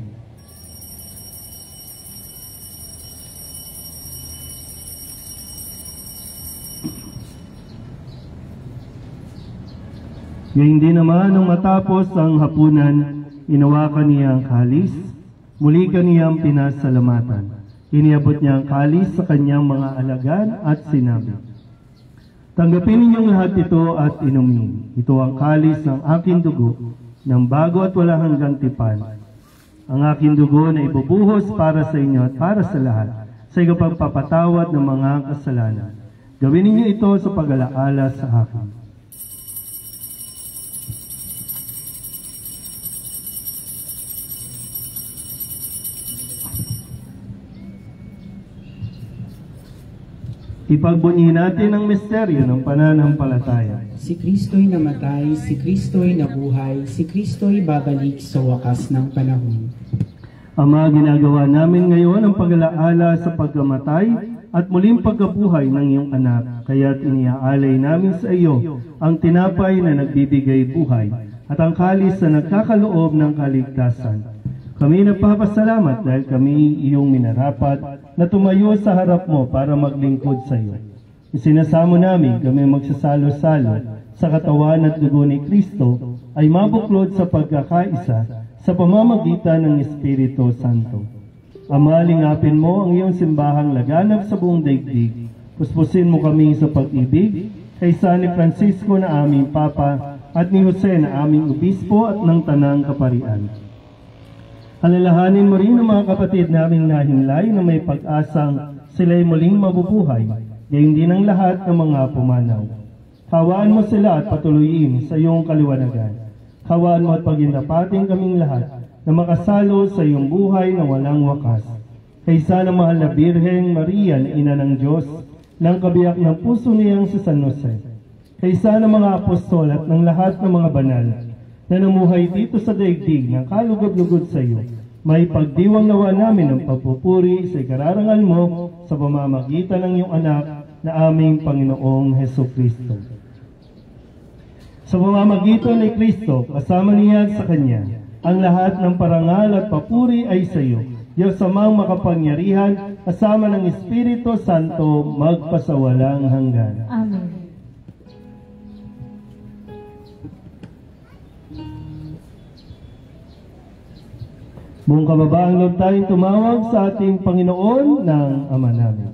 Ngayon din naman nung matapos ang hapunan, inawakan niya ang kalis, muli kaniyang pinasalamatan. Iniabot niya ang kalis sa kanyang mga alagad at sinabi, tanggapin ninyong lahat ito at inumin. Ito ang kalis ng aking dugo, ng bago at wala hanggang tipan. Ang aking dugo na ibubuhos para sa inyo at para sa lahat, sa ikapagpapatawad ng mga kasalanan. Gawin ninyo ito sa pag-alaala sa akin. Ipagbunyi natin ang misteryo ng pananampalataya. Si Kristo'y namatay, si Kristo'y nabuhay, si Kristo'y babalik sa wakas ng panahon. Ama, ginagawa namin ngayon ang pag-alaala sa pagkamatay at muling pagkabuhay ng iyong anak. Kaya't iniaalay namin sa iyo ang tinapay na nagbibigay buhay at ang kalis na nagkakaloob ng kaligtasan. Kami nagpapasalamat dahil kami iyong minarapat na tumayo sa harap mo para maglingkod sa iyo. Isinasamo namin kami magsasalo-salo sa katawan at dugo ni Kristo ay mabuklod sa pagkakaisa sa pamamagitan ng Espiritu Santo. Ama, lingapin mo ang iyong simbahang laganap sa buong daigdig. Puspusin mo kami sa pag-ibig kay San Francisco na aming Papa at ni Jose na aming Obispo at ng Tanang Kaparian. Alalahanin mo rin ang mga kapatid naming nahinlay na may pag-asang sila'y muling mabubuhay, gayon din ang lahat ng mga pumanaw. Hawaan mo sila at patuloyin sa iyong kaliwanagan. Hawaan mo at pagindapating kaming lahat na makasalo sa iyong buhay na walang wakas. Kaysa ng mahal na Birheng Maria na Ina ng Diyos, ng kabiyak ng puso niyang si San Jose. Kaysa ng mga apostol at ng lahat ng mga banal na namuhay dito sa daigdig ng kalugod-lugod sa iyo, may pagdiwang nawa namin ng pagpupuri sa ikararangal mo sa pamamagitan ng iyong anak na aming Panginoong Hesukristo. Sa pamamagitan ni Kristo, kasama niya at sa Kanya, ang lahat ng parangal at papuri ay sa iyo, Diyos Amang makapangyarihan, kasama ng Espiritu Santo, magpasawalang hanggan. Amen. Buong kababaang loob tayong tumawag sa ating Panginoon ng Ama namin.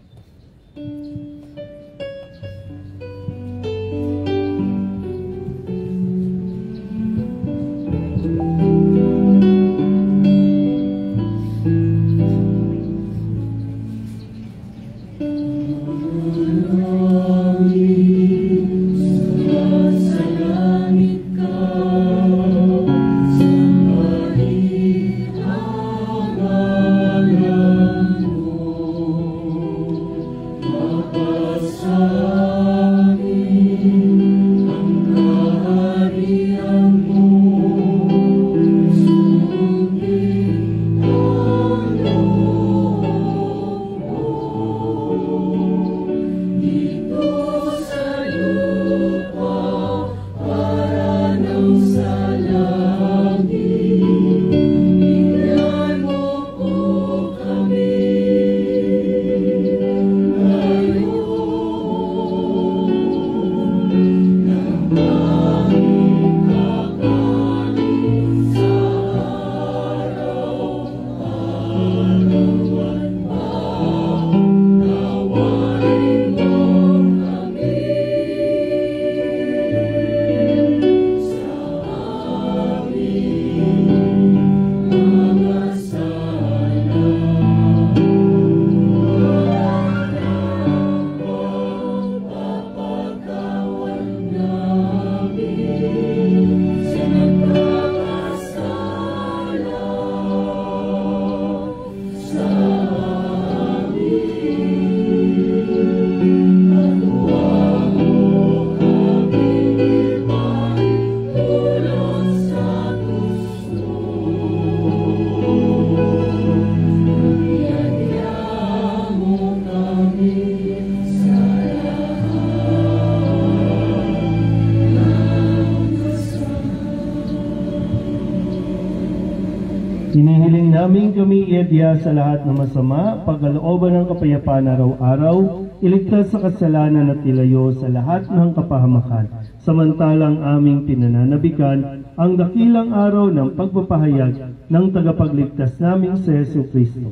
Hinihiling namin kami iadya sa lahat ng masama, pagkalooban ng kapayapaan araw-araw, iligtas sa kasalanan at ilayo sa lahat ng kapahamakan. Samantalang aming pinananabikan ang dakilang araw ng pagpapahayag ng tagapagligtas naming si Jesucristo.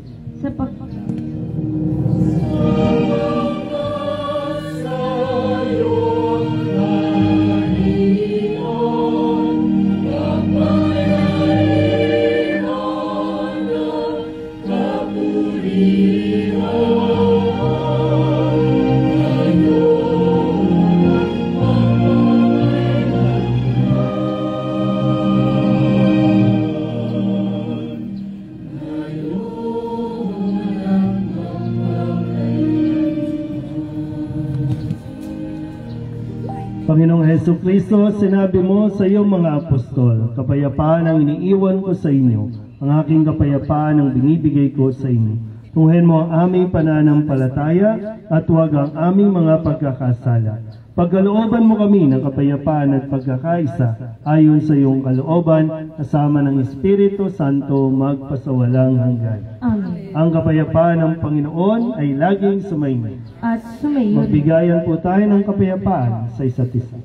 Panginoong Hesukristo, sinabi mo sa iyong mga apostol, kapayapaan ang iniiwan ko sa inyo, ang aking kapayapaan ang binibigay ko sa inyo. Tunghayin mo ang aming pananampalataya at huwag ang aming mga pagkakasala. Pagkalooban mo kami ng kapayapaan at pagkakaisa ayon sa iyong kalooban, kasama ng Espiritu Santo magpasawalang hanggan. Amen. Ang kapayapaan ng Panginoon ay laging sumainyo. At sumayo. Magbigayan po tayo ng kapayapaan sa isa't isa.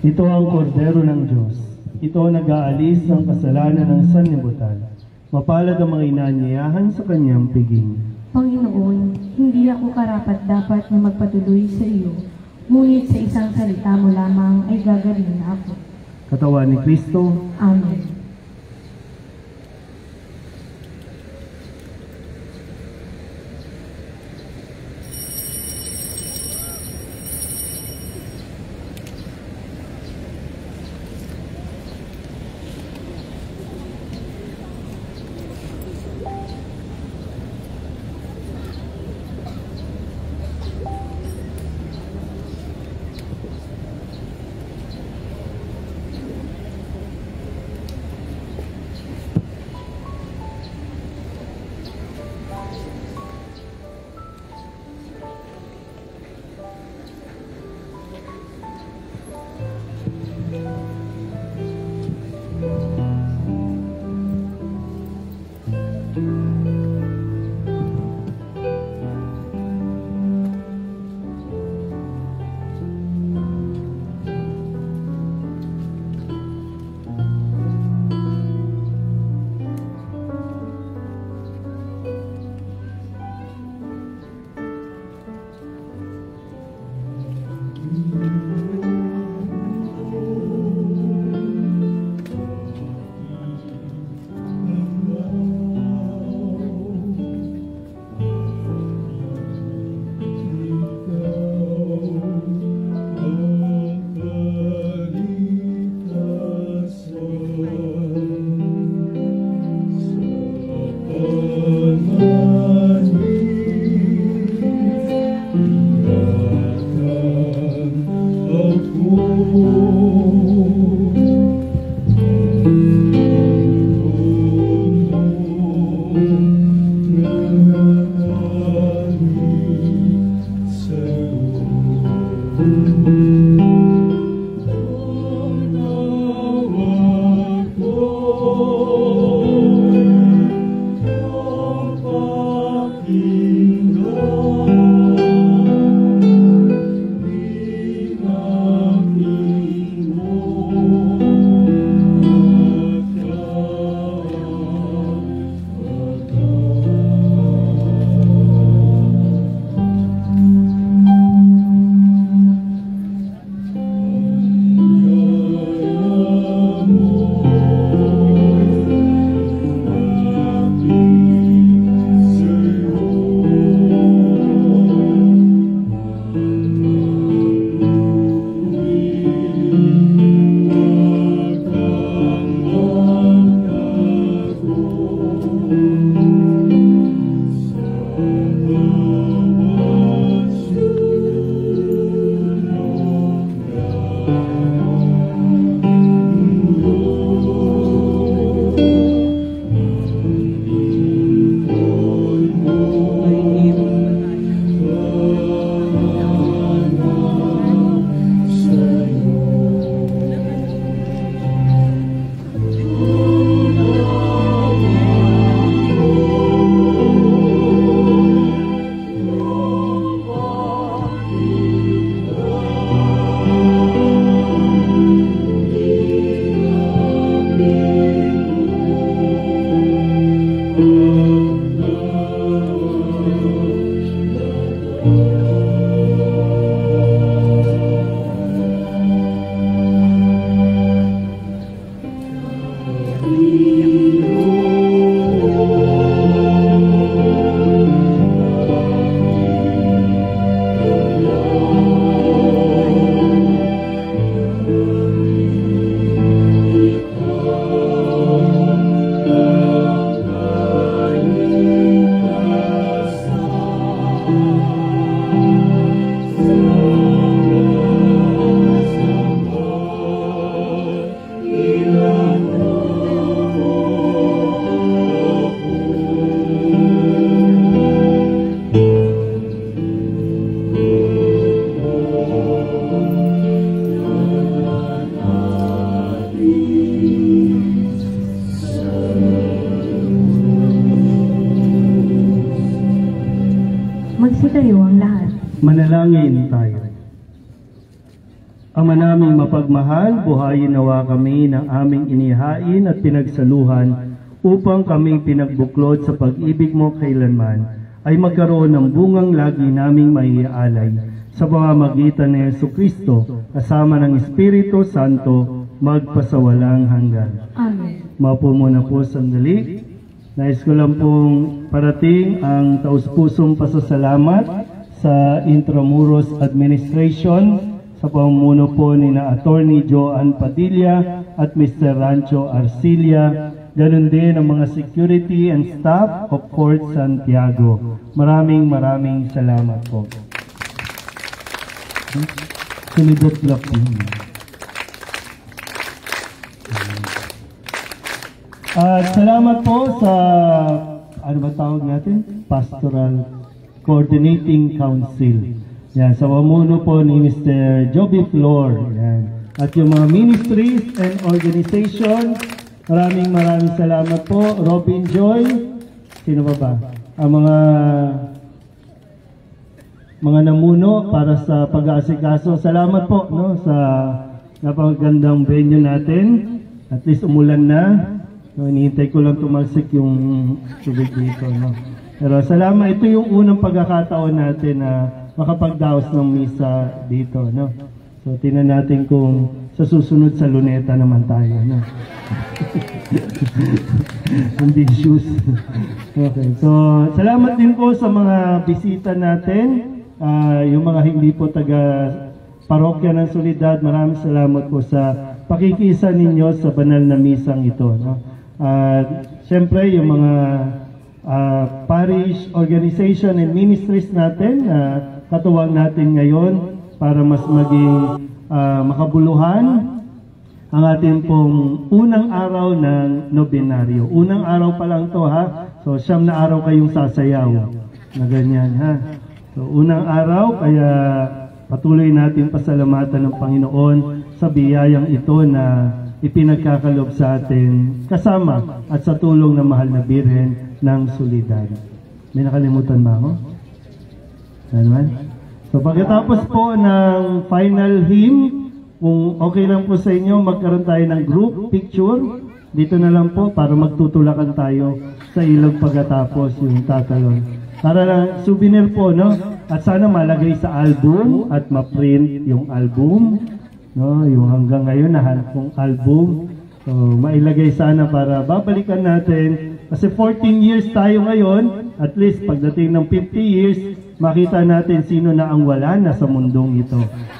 Ito ang kordero ng Diyos. Ito ang nag-aalis ng kasalanan ng sanlibutan. Mapalad ang mga inanyayahan sa kanyang piging. Panginoon, hindi ako karapat-dapat na magpatuloy sa iyo, ngunit sa isang salita mo lamang ay gagaling na ako. Katawan ni Kristo. Amen. Magsitayo ang lahat. Manalangin tayo. Ama naming mapagmahal, buhayin nawa kami ng aming inihain at pinagsaluhan upang kaming pinagbuklod sa pag-ibig mo kailanman ay magkaroon ng bungang lagi naming maiaalay sa pamamagitan ni Jesucristo kasama ng Espiritu Santo magpasawalang hanggan. Amen. Maupo muna po sandali. Nais ko lang pong parating ang taus-pusong pasasalamat sa Intramuros Administration sa pamumuno po ni na Attorney Joan Padilla at Mr. Rancho Arcilia, ganun din ang mga security and staff of Fort Santiago. Maraming salamat po. Sunod clap po. At salamat po sa, ano ba tawag natin? Pastoral Coordinating Council. Yan, sa pamuno po ni Mr. Joby Flor. Yan. At yung mga ministries and organizations, maraming salamat po. Robin Joy, sino ba? Ang mga namuno para sa pag-aasikaso. Salamat po no, sa napakagandang venue natin. At least umulan na. No, hinihintay ko lang tumalsik yung tubig dito. No? Pero salamat, ito yung unang pagkakataon natin na makapagdaos ng misa dito. No? So, tingnan natin kung sa susunod sa Luneta naman tayo. No? Ambitious. Okay. So, salamat din po sa mga bisita natin. Yung mga hindi po taga parokya ng Solidad, maraming salamat po sa pakikisa ninyo sa banal na misang ito. No? Siyempre, yung mga parish organization and ministries natin, katuwang natin ngayon para mas maging makabuluhan ang ating pong unang araw ng nobenaryo. Unang araw pa lang to ha. So, 9 na araw kayong sasayaw na ganyan ha. So, unang araw, kaya patuloy natin pasalamatan ng Panginoon sa biyayang ito na ipinagkakalob sa atin kasama at sa tulong ng mahal na Birhen ng Solidad. May nakalimutan ba ako? Ano man? So pagkatapos po ng final hymn, kung okay lang po sa inyo, magkaroon tayo ng group picture. Dito na lang po para magtutulakan tayo sa ilog pagkatapos yung tatalon. Para lang souvenir po, no? At sana malagay sa album at ma-print yung album. No, yung hanggang ngayon nahanap kong album. So, mailagay sana para babalikan natin. Kasi 14 years tayo ngayon, at least pagdating ng 50 years, makita natin sino na ang wala na sa mundong ito.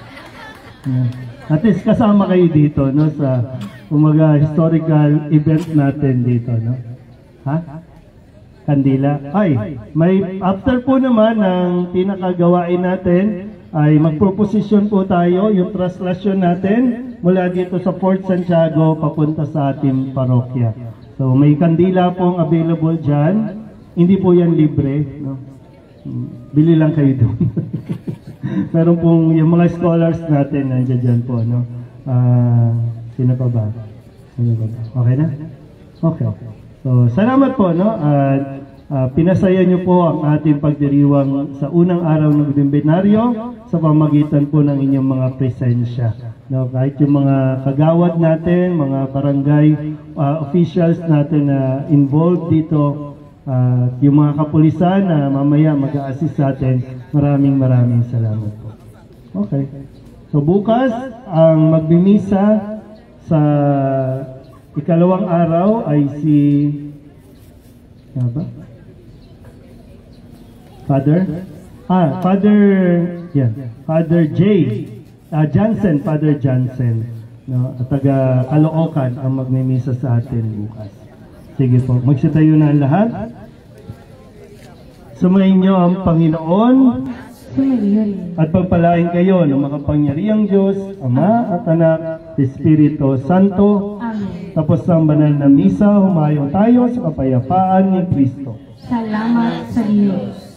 At least kasama kayo dito, no, sa umaga historical event natin dito, no? Ha? Kandila. Ay, may after po naman ng pinakagawain natin, ay magproposisyon po tayo yung traslasyon natin mula dito sa Fort Santiago papunta sa ating parokya. So may kandila pong available dyan. Hindi po yan libre. No? Bili lang kayo doon. Meron pong yung mga scholars natin nandiyan dyan po. No? Sino pa ba? Okay na? Okay. So salamat po. No? Pinasaya niyo po ang ating pagdiriwang sa unang araw ng nobenaryo sa pamagitan po ng inyong mga presensya. No, kahit yung mga kagawad natin, mga barangay officials natin na involved dito, yung mga kapulisan na mamaya mag-a-assist sa atin, maraming salamat po. Okay. So bukas, ang magbimisa sa ikalawang araw ay si Father Johnson, Father Johnson, no, taga Caloocan ang magmimisa sa atin bukas. Sige po, magsitayo na ang lahat. Sumayin niyo ang Panginoon at pagpalain kayo ng makapangyarihang Diyos, Ama at Anak, Espiritu Santo. Amen. Tapos ang banal na misa, humayo tayo sa kapayapaan ni Kristo. Salamat sa Diyos.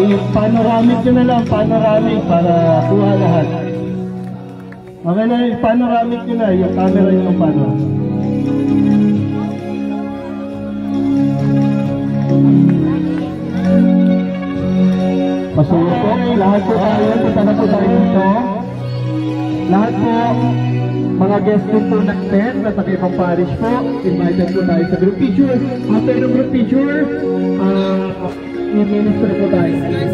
panoramic nyo na lang, panoramic para kuha lahat. Okay na, panoramic nyo na, yung camera nyo ng panoramic. Pasuyo po, lahat po tayo, punta na po tayo dito. Lahat po, mga guest po natin na sa ibang parish po, invited po tayo sa group picture. After ng group picture, i-minister po tayo.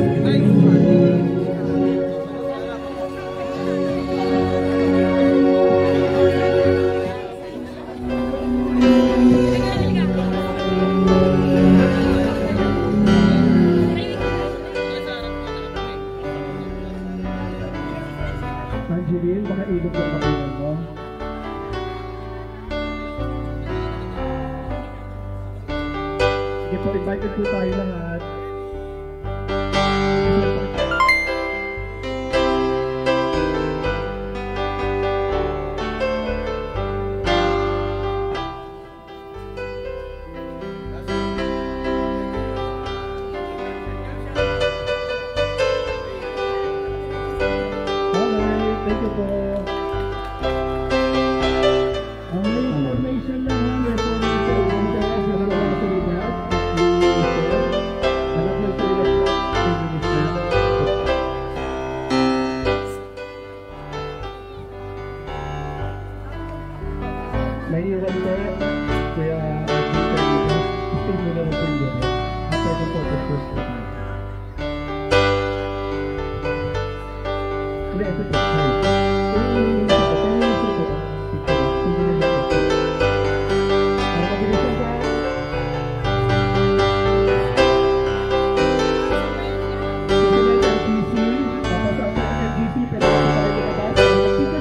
Angeline, baka ilog ng pakilan mo. Sige po, invited po tayo lahat. Thank you po. Ang information lang ha, may information sa mga salidad. Anak ng salidad po, may iwan po, kaya stay mo na lang po yun. After the photo first po. Hindi, ito po.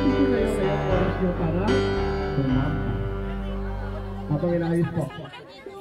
Habang inayos po.